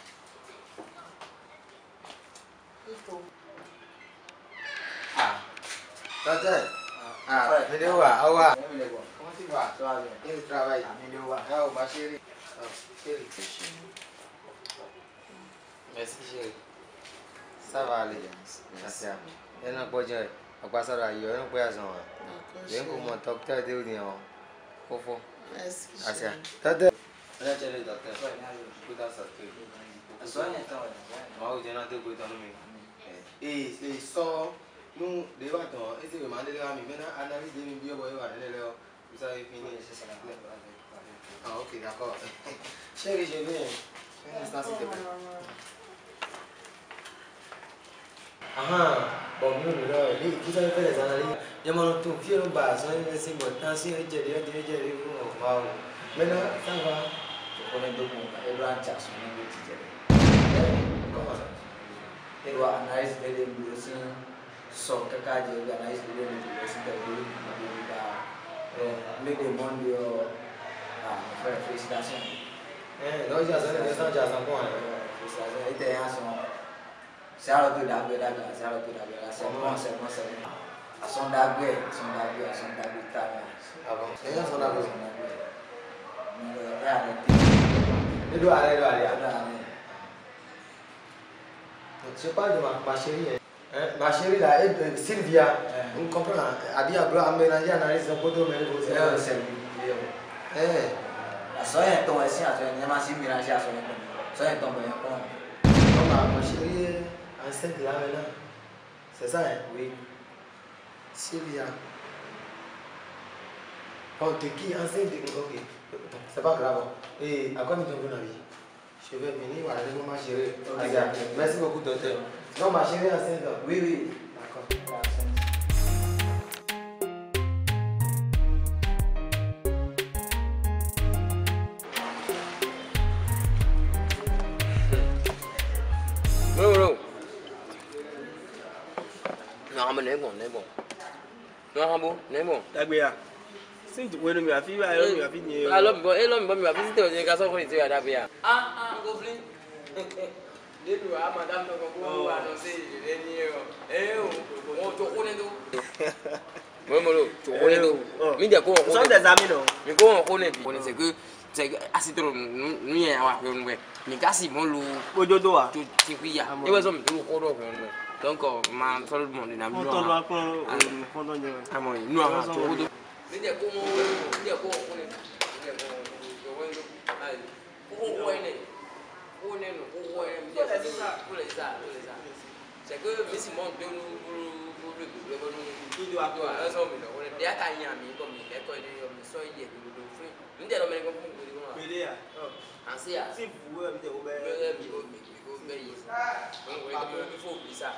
Ah. Tata. Ah, me deu a, awa. Me deu a. Como se va? Suave. Ele trabalha. Me deu a. Ah, o bachiri. Ele. Merci chérie. Ça va aller. Merci. Eu não pode ir. A passar aí, eu não posso não. Vem com uma doctor de união. Fofo. Merci. Assim. Tata. Olha chérie doctor. Cuidado só que. Só então. Mas o dia não tem cuidado no meio. Et sort, nous, les bâtons, et c'est vraiment de la maintenant, analyse des bio, vous avez fini. Ah, ok, d'accord. Chérie, je viens. Un instant, s'il te plaît. Ah, bon, nous, vous avez fait les analyses. Il y a mon tout pied au bas, c'est mon tension, wow. Maintenant, ça va. Je connais deux mots. Et le Jackson, comment ça? Et le analyse de l'évolution, son caca de l'analyse de l'évolution de mais des mondes, félicitations. Non, j'ai ça, Félicitations, il était à son. C'est à l'autre d'abord, c'est à l'autre d'abord, c'est bon, à son d'abord, Ah bon, c'est bien son d'abord. Il doit aller. Je parle de ma chérie. Ma chérie là, Sylvia, on comprend. Elle dit à Blanc, mélanger, analyse un peu de même. La soeur est tombée ici, elle m'a si mélangé à son école. La soeur est tombée. Ma chérie est enceinte là maintenant. C'est ça, hein? Oui. Sylvia. Oh, t'es qui enceinte? Ok. C'est pas grave. Et à quoi nous t'envoie la vie? Je vais venir, voilà, ma chérie. Merci beaucoup, docteur. Non, ma chérie est enceinte. Oui. mà nè bon. Nó không bố, nè bon. Đặc biệt à? Xin chụp quên mi à phi ba mi à phi nhiều. À lo mi ba phi tao cái sao không chơi đặc biệt à? Goblin. Đến rồi mà đâm nó có bố à nó xí đến nhiều. Ô chỗ cô nên tu. Mới mà luôn, chỗ cô nên tu. Mình giờ cô không. Sao để ra mi đâu? Mình cô không nên. Cô nên sẽ cứ acid rồi mình nhà à rồi về. Mình cá xì món lu. Cô cho tôi à? Chỉ quý à. Nhưng mà sao mình tu cô đâu rồi. Donc mà thôi một để làm nuôi. Con nuôi nhiều. À mọi nuôi à chỗ cô tu. Bây giờ cô này. Bây giờ cô này. Cô quay này. Cô này nó cô quay em. Cô lấy ra. Sẽ cứ mấy xí món tiêu nu à sao mình nó để tay nhà mình còn mình để coi đi mình xoay gì mình free. Bây giờ mình không có đi không? Đi à? Asi à? Si phụ bây giờ cô bé. Mình cô bé gì? Mình có cái phụ gì sao?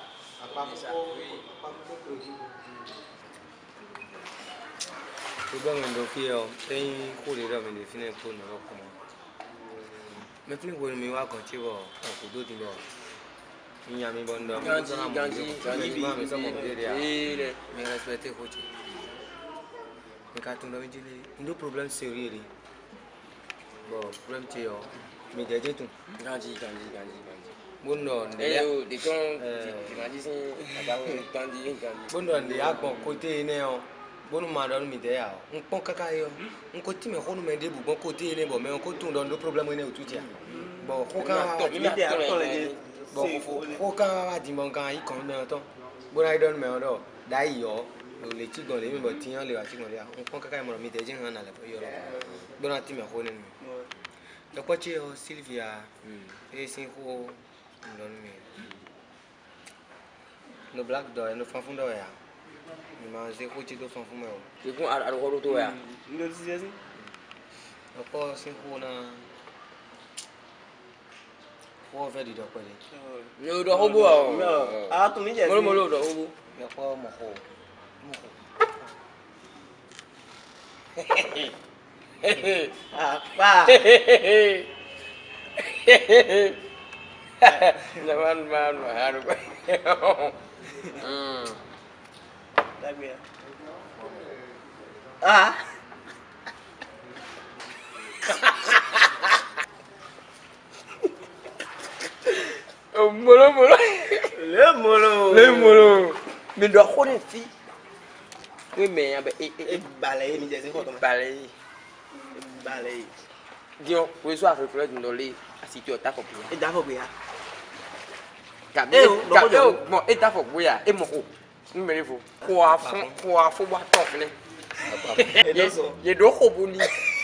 Tôi bang mình đầu kia, cái khu đấy là mình để phim này phun nó không mà. Mấy phim của mình qua còn chưa vào, cũng đôi tiếng rồi. Nhà mình bọn đó, ganji mà mình sao mà để à? Mình respect cái khu chứ. Mình cả tuần đó mình chỉ là, no problem serious đi. Bo problem chưa, mình để chứ tung. Ganji. Bốn đòn để con ganji xin ganji. Bốn đòn để ác bọn cô tê này không? Bốn mà đó mình để à? Un pon caca yo, un cô tí mình không mình để bù bọn cô tê này bỏ mình cô tung đòn no problem này ở chỗ bỏ khô ca bỏ khô ca đi mong ca ý còn mình to bữa nay đòn mình đó đại yo rồi lấy chiếc đòn lấy mình bỏ tiền lấy vào chiếc đòn lấy un pon caca mà mình để chứ hàng nào là phải yo bữa nay tí mình không nên đó quá chứ Sylvia cái sinh khô đòn mình nó black đòn nó phăng phăng đòn à mà sẽ khô chỉ đôi phăng phăng mèo thì cũng ăn hồ tôi à Nó gì gì? nó có sinh khô na khô về đi đâu vậy như đó không bùa À tụi mình giờ mới đó không bùa nó có một hồ à ba làm ăn mà ăn được đặc biệt à mulu le mulu mình đó khôn phi người mẹ bị balai mình giờ sẽ hỏi balai Dio questo ha fatto lì a sitio ta phục ít đá phục gì hả? Cảm mo ít ta phục vui à em một nhưng mà đi phục khoa phục quá top này ye do khổ buni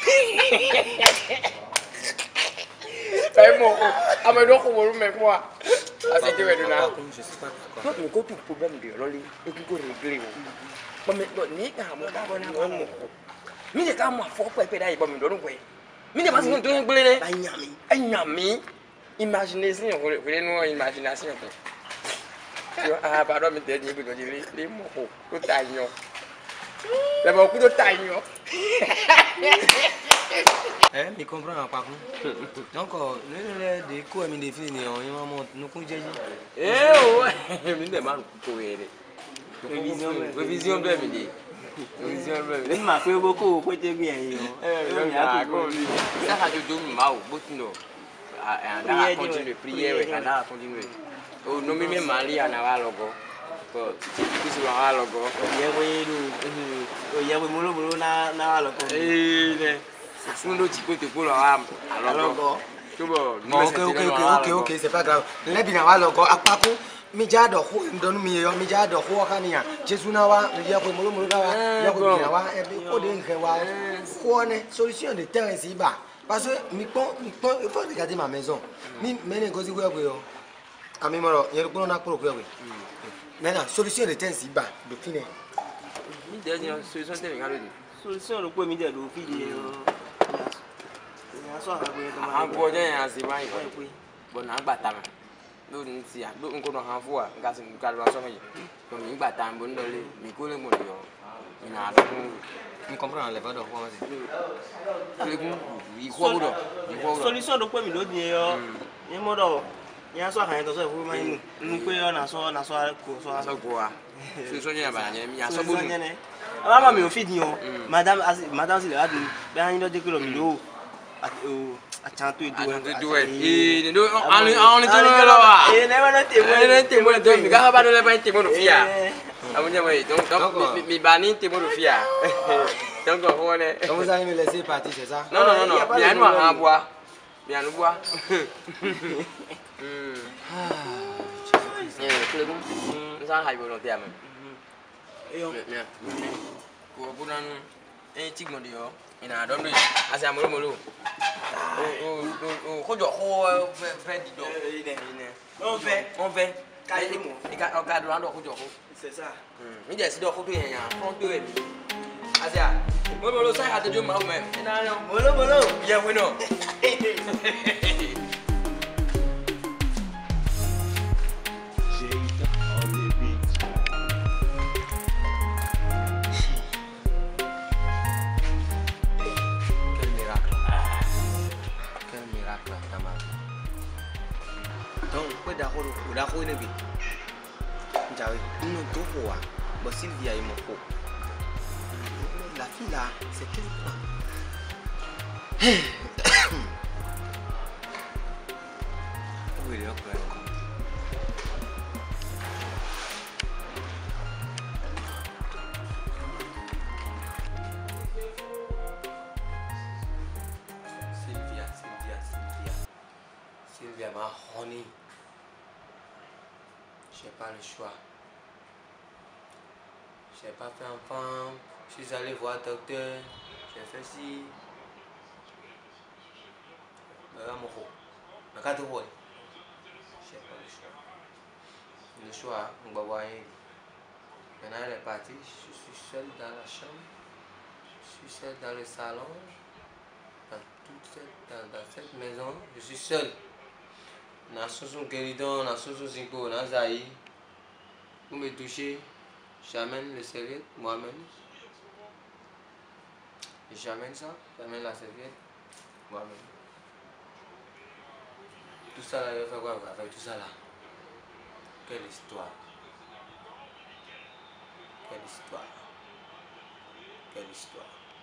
phải một à mà do khổ buni mẹ khoa à sitio vậy đó nó mình có chút problem gì rồi đi em có régler mà mình đội nít nào mà bao năm một mìnhจะทำมาฟอกไปได้บ่mình đó đúng không mìnhจะมาสิ่งตัวเองไปเลยเนี่ยanh nhà mi imagination của cái nó imagination à bà đó mình để gì bây giờ đi một hộp tôi tài nhau là một cái tôi tài nhau mình comprends pas không donc nếu để cô mình définir nhưng mà một nó cũng dễ gì mình để mang cô về đi revision về mình đi nhưng mà kêu bố cô quay chơi gì rồi nhà cô đi chắc là tôi mau bút nữa đã continue prier rồi đã continue no me malia na va loco ko kisu va loco ya voy ya voy mulo na loco ne sundo chico te pulo a loco ok c'est pas grave là bien va loco apaku mi ja do ho em donu mi yo mi ja do ho ka ni ya jesu na wa ya ko mulo ka wa ya ko bien wa e bi ko de nke wa ho ne solution de terrain si ba parce que mi pon il faut regarder ma maison mi mene gozi ko yo ami moro yero ko na ko ko yo maintenant solution de terrain si ba do fine mi de ni solution te ngalo di solution lo ko mi de do fi di ya so ha ko to ma agbo je yan si ba yi bo na gba ta ma lo ni ti a lo nko no han fu a nga si ka lo so me to mi gba ta bo ndo le mi ko le mo yo mi na do mi comprends le va do ho le ku i ko do solution lo ko mi lo di yo ni mo do Nya so kan to so fu mai nu pe yo na so ko so So go a. So nya ba nya mi aso so bo. nya ne. Mama mi o fit ni o. Madame si le adu. Be an do de ko mi do. A chanto e do. E do on to lo wa. E ne ma no te mo do mi ga ba do le ba te mo no fia. Amunya mai donc mi ba ni te mo no fia. Donc ho ne. Donc vous allez me laisser partir, c'est ça? Non. Bien nous à boire. Bien nous boire. Kule bon. Ça hay bon te am. Bien. Ko bunan tigmo dio. Ina don do. Asa molo. Ko jo ho fait di do. On fait. Calme-moi. Et quand on garde l'endroit ko jo ho. C'est ça. Mi je si do ko to yen ya. Fon to e. Asia. Molo sai ha te jo ma me. Ina no. Molo. Bien bueno. D'accord, il J'avais une autre fois. Sylvia et mon co. La fille là, c'est quelle quoi? Oui, d'accord. Sylvia m'a honey. J'ai pas le choix. J'ai pas fait enfant. Je suis allé voir le docteur. J'ai fait ci. J'ai pas le choix. Le choix, on va voir. Maintenant elle est partie. Je suis seul dans la chambre. Je suis seul dans le salon. Dans cette maison, je suis seul. Na soso guéridon, na soso zinko, na zaï. Vous me touchez, j'amène le serviette, moi-même. J'amène ça, j'amène la serviette, moi-même. Tout ça là, il va faire quoi avec tout ça là? Quelle histoire? Quelle histoire? Quelle histoire?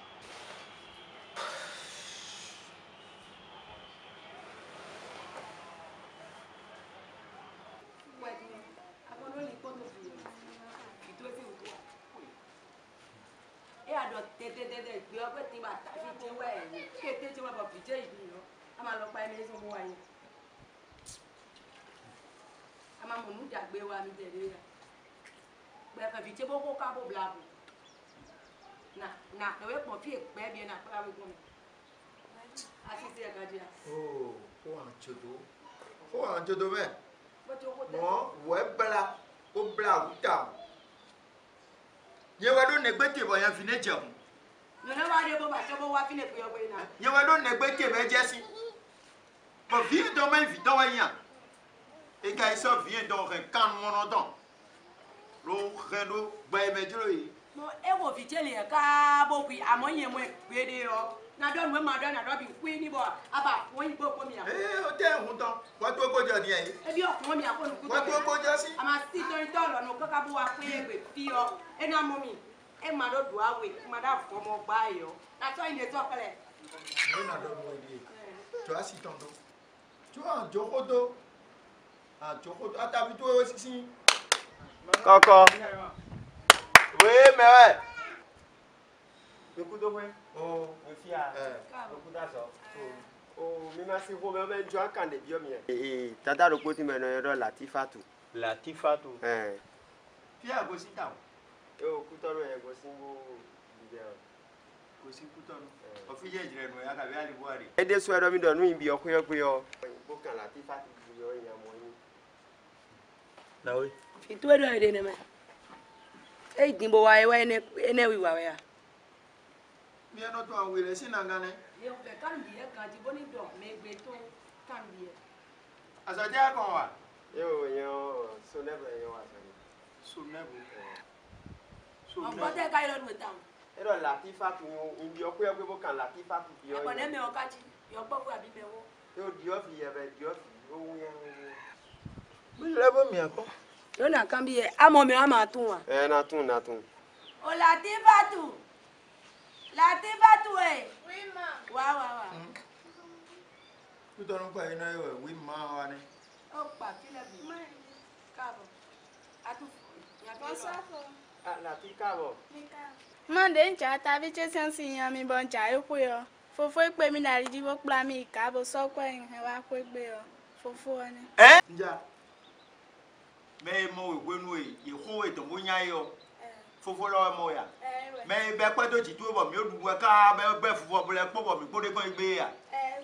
Oh, un jodo ben. Moi, ouais, bla, au bla, ou tam. Yewa do negbete bo yan fine je hun. No na wa de bo ba se bo wa fine pe yo pe na. Yewa do negbete be je si. Mo vient dans ma vie dans yan. Et quand il sort vient dans un can mon temps. Lo rendo ba me jiro yi. No e wo fi tele ka bo kwi amoye mo pe de yo. Na do no ma do na do bi kwi ni bo aba won yi bo ko mi a. O te hun tan. Wa to ko jo diyan yi. E bi okun mi akonu ku. Wa to ko jo si. Ama si to lo no kaka bu wa pe egbe fi yo. E na mo mi. E ma do do awe, ma da fo mo gba yo. Na so ine to kele. Ni na do mo ni. Tu as si tondo. Tu as jokodo. Ah jokodo atabi to o sisi. Coco. Oui, mais ouais. Le coup de poing. Oh, Le fia. Le coup d'assaut. Oh, mais ma si vous me joint quand des biomien. Et tata le côté maintenant la tifatu. La tifatu. Fia go si ta. Yo, kutoro e go singo video. Go si kutoro. O fi je jire no ya ka bi ali buari. E de so e do mi do nu ibi okuyo. Bo kan la tifatu yo yan mo yin. Na oui. Fi to do ide ne me. E dimbo wa e wa ene wi wa ya. Mi no to awe le sinangane. Ye o fe kan bi e kan ti boni do me gbe to kan bi e. Asaje akon wa. Yo, so never yo asani. So never. On va te ka ilo nu ta. E do la tifatu ibi okuyo bo kan la tifatu yo. E ko ne me o ka ti. Yo gbo wa bi me wo. Yo dio fi ye be dio fi o wun yan. mi le bo mi akọ. Yo na kan bi e amo mi ama tun wa. Na tún. O Latifatu. Latifatu e. Oui ma. Wa. Ku to no pa ina yo wi ma wa ni. O pa kile bi. Káàbọ̀. Atu. Ya Bonsoir. Láti káàbọ̀. Mande ncha ta vi che sen si yan mi bon cha eku yo. Fofo pe mi na ri di wo pla mi ka bo so ko en he wa ko gbe yo. Fofo ni. Nja. Me mo we nu e, ye ho e to mo nya yo. Fofo lo mo ya. Me be pe to ti tu bo mi odu ka be fofo bo le po bo mi po de kan gbe ya.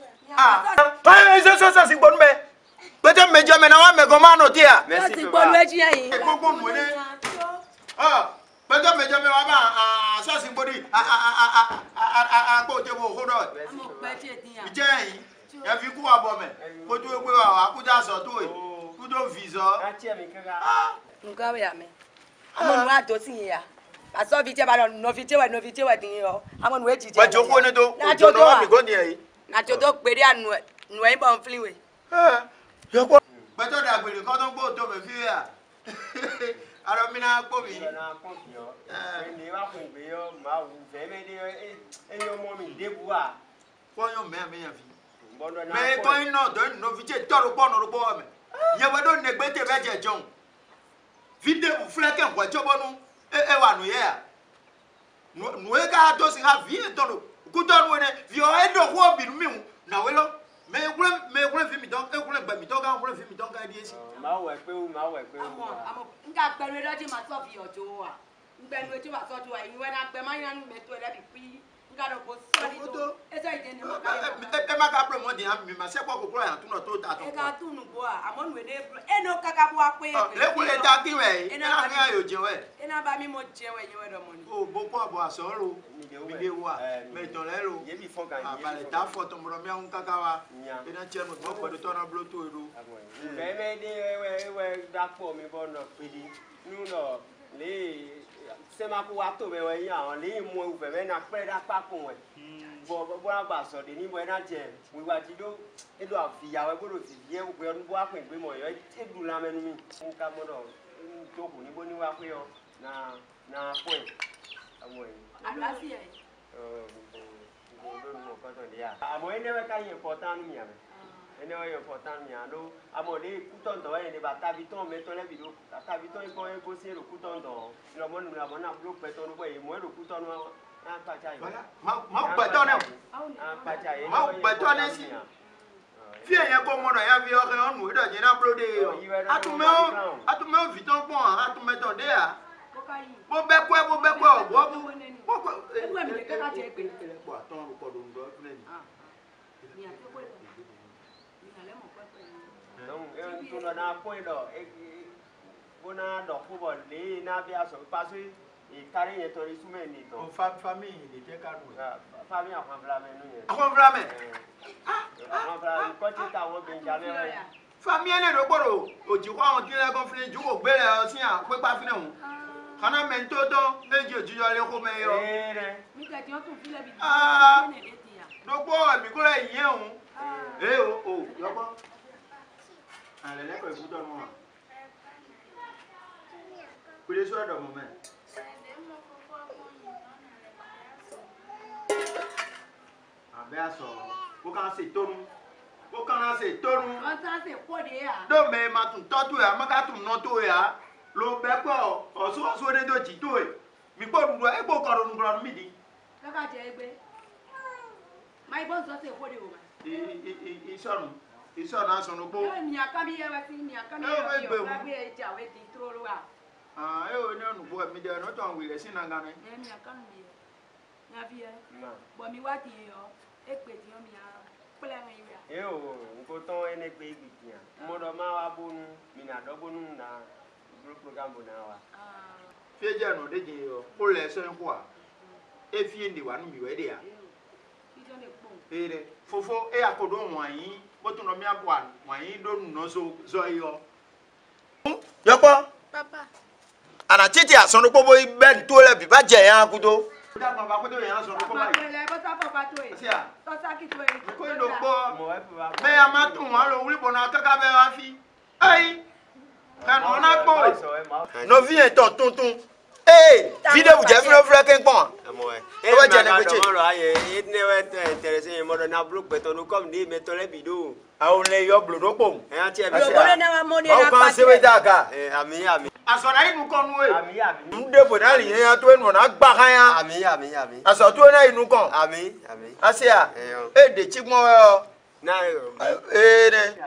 So si gbonu me. Beto mejo me na wa me go ma no ti a. Merci. Ti gbonu eji yin. Gbogbo nu ne. Beto mejo me wa ba so si gbodi po je bo ho do. Amo pe ti e tin ya. Ije yin. Ya fi ku abo me. Ko tu egbe wa ku ja so to e. Ku do visa. Nka we ya me. Amo nu a do tin ya. Aso vi je ba no vi je we din yo. Amo nu eji je. Wa joko ne do. Jo no wa mi go ni e. Na jodo pere anu nu e bon fling we. Yoko. Beto da gbere ko to gbo to me fi ya. Aro mi na gbo mi. Na ko bi yo. Ni wa kun gbe yo ma wu fe me de eyo mo mi de bu wa. Ko yo me ya fi. Bodo na. Me ko ino do no fi je toro po no ro bo me. Ye we do ne gbe te be je jon. Video bu fleke kwa jobonu e wa nu ye ya. Nu e ga do si ha vie toro. Ku do nu ne vi o e do ho bi mi hu na we lo. Me kule fi mi don e kule gba mi don ga kule fi mi don ga di esi. Ma we pe o. Amo nga gbenu e loji ma so fi ojo wa. Ngbenu e ti wa so jo wa yin we na gbe ma yan me to e le bi pi. Nga do go so ni to. E so ide ni mo ka. E ma ka promo di am mi ma se ko ko ya tun no to ta to. E ka tunu bo a amo nu e de e no kaka bo a pe. Le kule ta ki we. E na mi ayo je we. E na ba mi mo je we yin we do mo ni. O bo ko abo asoro. Mi de wa. Me ton le ro. Ye bi fo kan ye. Ba le ta fo to mo mi an kaka wa. E na che mo ko do to na blo to ero. Fe me de we da po mi bo no pe di. Nu no le se ma ko wa to be we yan àwọn le mo u fe me na pe da pa kun we. Bo ba so de ni bo na je we wa ti do e do afi ya we bodo ti ye we onu bo apin gbe mo yo e du la menu mi. Nka mo no to ku ni bo ni wa pe yo na po e. Àwọn e. Àlàáfíà ẹ. Àmọ́ ẹni wẹ́ ká yẹ important mi àmẹ́ ẹni wẹ́ yẹ important mi àlọ́ àmọ́ lè kútọ̀ ǹdọ̀ ẹni bá tàbí tán mẹ́tọ́ lẹ́bi ló tàbí tán ikọ́ ẹgbó sí èrò kútọ̀ ǹdọ̀ ìrọ̀mọ́ nù àmọ́ náà ló pẹ̀tọ́ nípa èyí mọ́ èrò kútọ̀ náà pàjá yìí. Má gbẹ̀tọ́ náà. Pàjá yìí. Má gbẹ̀tọ́ náà sí. Fi ẹ̀yẹ kó mọ́ náà yá fi ọkẹ́ ọ̀nù ìdọ̀jẹ́ náà búrọ́dé yọ. Atumẹ́ ò fi tán pọ̀ atumẹ́tọ̀ dé à. Mo bẹ kwe ọgbọ bu. Ewu mi le kaka je gbe. Po aton ro podo ndo fune ni. Ni ati ko le. Ni ale mo pepe ni. Donc to do na point do bona do football le na bi aso parce e carré yẹn to isume ni to. O famille ni te ka nu. Famille afan bla me nu yẹn. Afan bla me. Afan bla ko ti ta won Benjamin we. Famille ne ro gboro oji ko àwọn ti le kon fune ju ko gbe re si an pe pa fune hun. Kana mento to meji ojujo le ko me yo. Mi te ti o tun file bi. Dogbo mi ko le yin hun. O yobo. Ale le ko ibu to nu wa. Kule so do mo me. Abe aso. Ko kan se tonu. Ko kan se tonu. Wọ́n sá se ko de ya. Do me ma tun to to ya, ma ka tun no to ya. Lo be ko oso de do ti to e mi po ndu e po ko ro ndu mi di Kaka je egbe. Mai bon so se ko de o ma. Iso na so no po. Mi aka mi ye wa ti mi aka mi ye o la gbe e ja we di tro ro wa. E o ni onu bo mi de no to wi re sin na ga ni. Mi aka mi ye. Na bi e. Bo mi wa ti yo e pe ti o mi a pele mi wi. E o nko ton ene pe igbiyan. Mo do ma wa bonu mi na do bonu na program bona wa. Fie no de je yo ko le so nko a. E fie ndi wa no mi we de ya. Ere fofo e akodo won yin bo tun no mi agwa won yin do nu no so yo. Yopo. Papa. Ana titi asono pobo ben to le bi ba je yan akudo. Da pa ba ko to yan so ko ba yi. Le bo sa papa to e. To sa ki to e. Ko ndo po. Me ama tun wa lo wuri bona kaka be wa fi. Ai. On a quoi? Nos vies est en tonton. Eh, vidéo vous avez fait frère qu'un point. Et ouais, j'ai un petit. Il n'est intéressé, moi on a bloqué ton comme dit mais ton les vidéos. Ah on est yo bloqué pom. Et tiens, Le bonheur n'a monnaie n'a pas. On pense c'est d'accord. Ami. Asona nous kon nous. Ami. Nous de bonheur rien toi nous na gba kan. Ami. Asa toi na nous kon. Ami. Asia. Eh de chi mo yo. Na ne.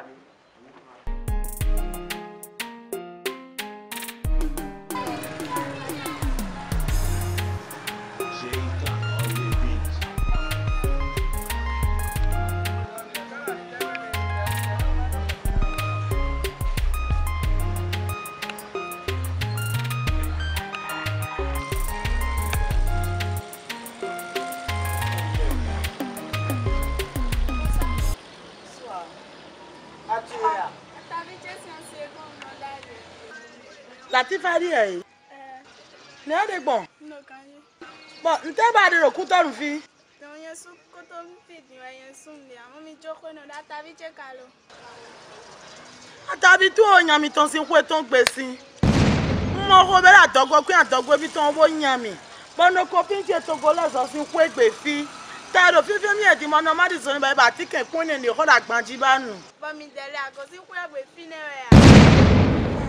La tifari eh. Ne ade gbon. No kanje. Bon, nte ba de ku to fi. Don yesu ko to fi di wa yesu mi àwọn mi jókòó no da tabi che kalo. Atabi tu o yan mi ton sin ku ton gbe sin. Mo ko be la togo ku an togo bi ton wo yan mi. Bono ko pin je togo lo so sin ku egbe fi. Ta do fi mi e di mo no ma di so ni ba ti ken kun ni ko da gbanji ba nu. Bo mi dele ago sin ku egbe fi ne we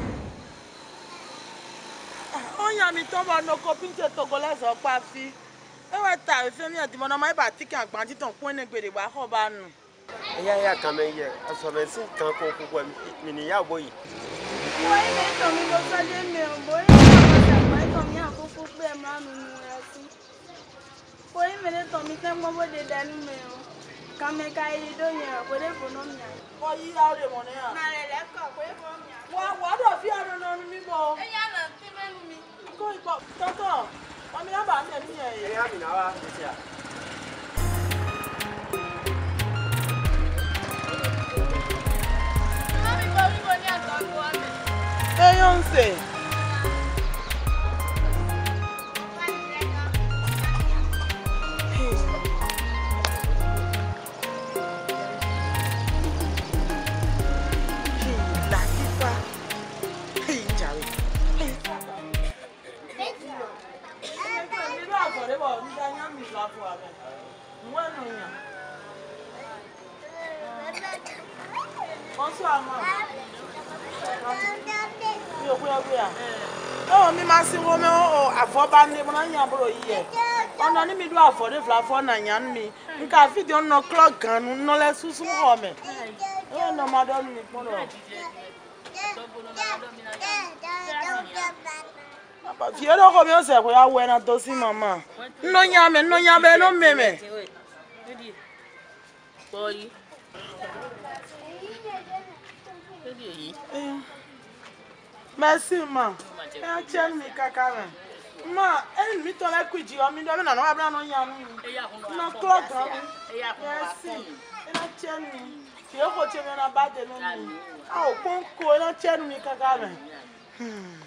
Onya mi ton ba no ko pinche togolese opa fi. E we ta fe mi ati mo na mai ba ti kan gban ti ton kun ne gbere wa ho ba nu. ya kan me ye aso me sin kan ko mi ni ya boyi. Boy me to mi go so de me boy boy to mi akoko pe ma nu nu e si. Boy me le to mi ten mo bo de danu me o. Kan me ka yi do yen ko de fo no mi a. Ko yi ya re mo ne ya. Na le le ko fo mi a. Wa do fi anu no mi mo. E ya na ti me nu mi. Ko ipo toto. Mami na ba me ni e. Ya mi na wa sia. Mami bo mi bo ni atogo ame. E yon se. Bonsoir, maman. Oh, mi ma si wo me o afoba ni mo na yan bro yi. Ona ni mi do afode flafo na yan mi. Nka fi de no clock kan no le susu ho me. E no ma do mi po no. Papa, fi ero ko mi o se ko ya we na to si mama. No yan me no meme. Boy. Merci ma. E chen mi kakara. Ma, mi to la kwiji o mi do na no abra no yan no. No clock kan. Merci. E chen mi. Fi o ko che me na ba de no mi. Ah, o pon ko e chen mi kakara.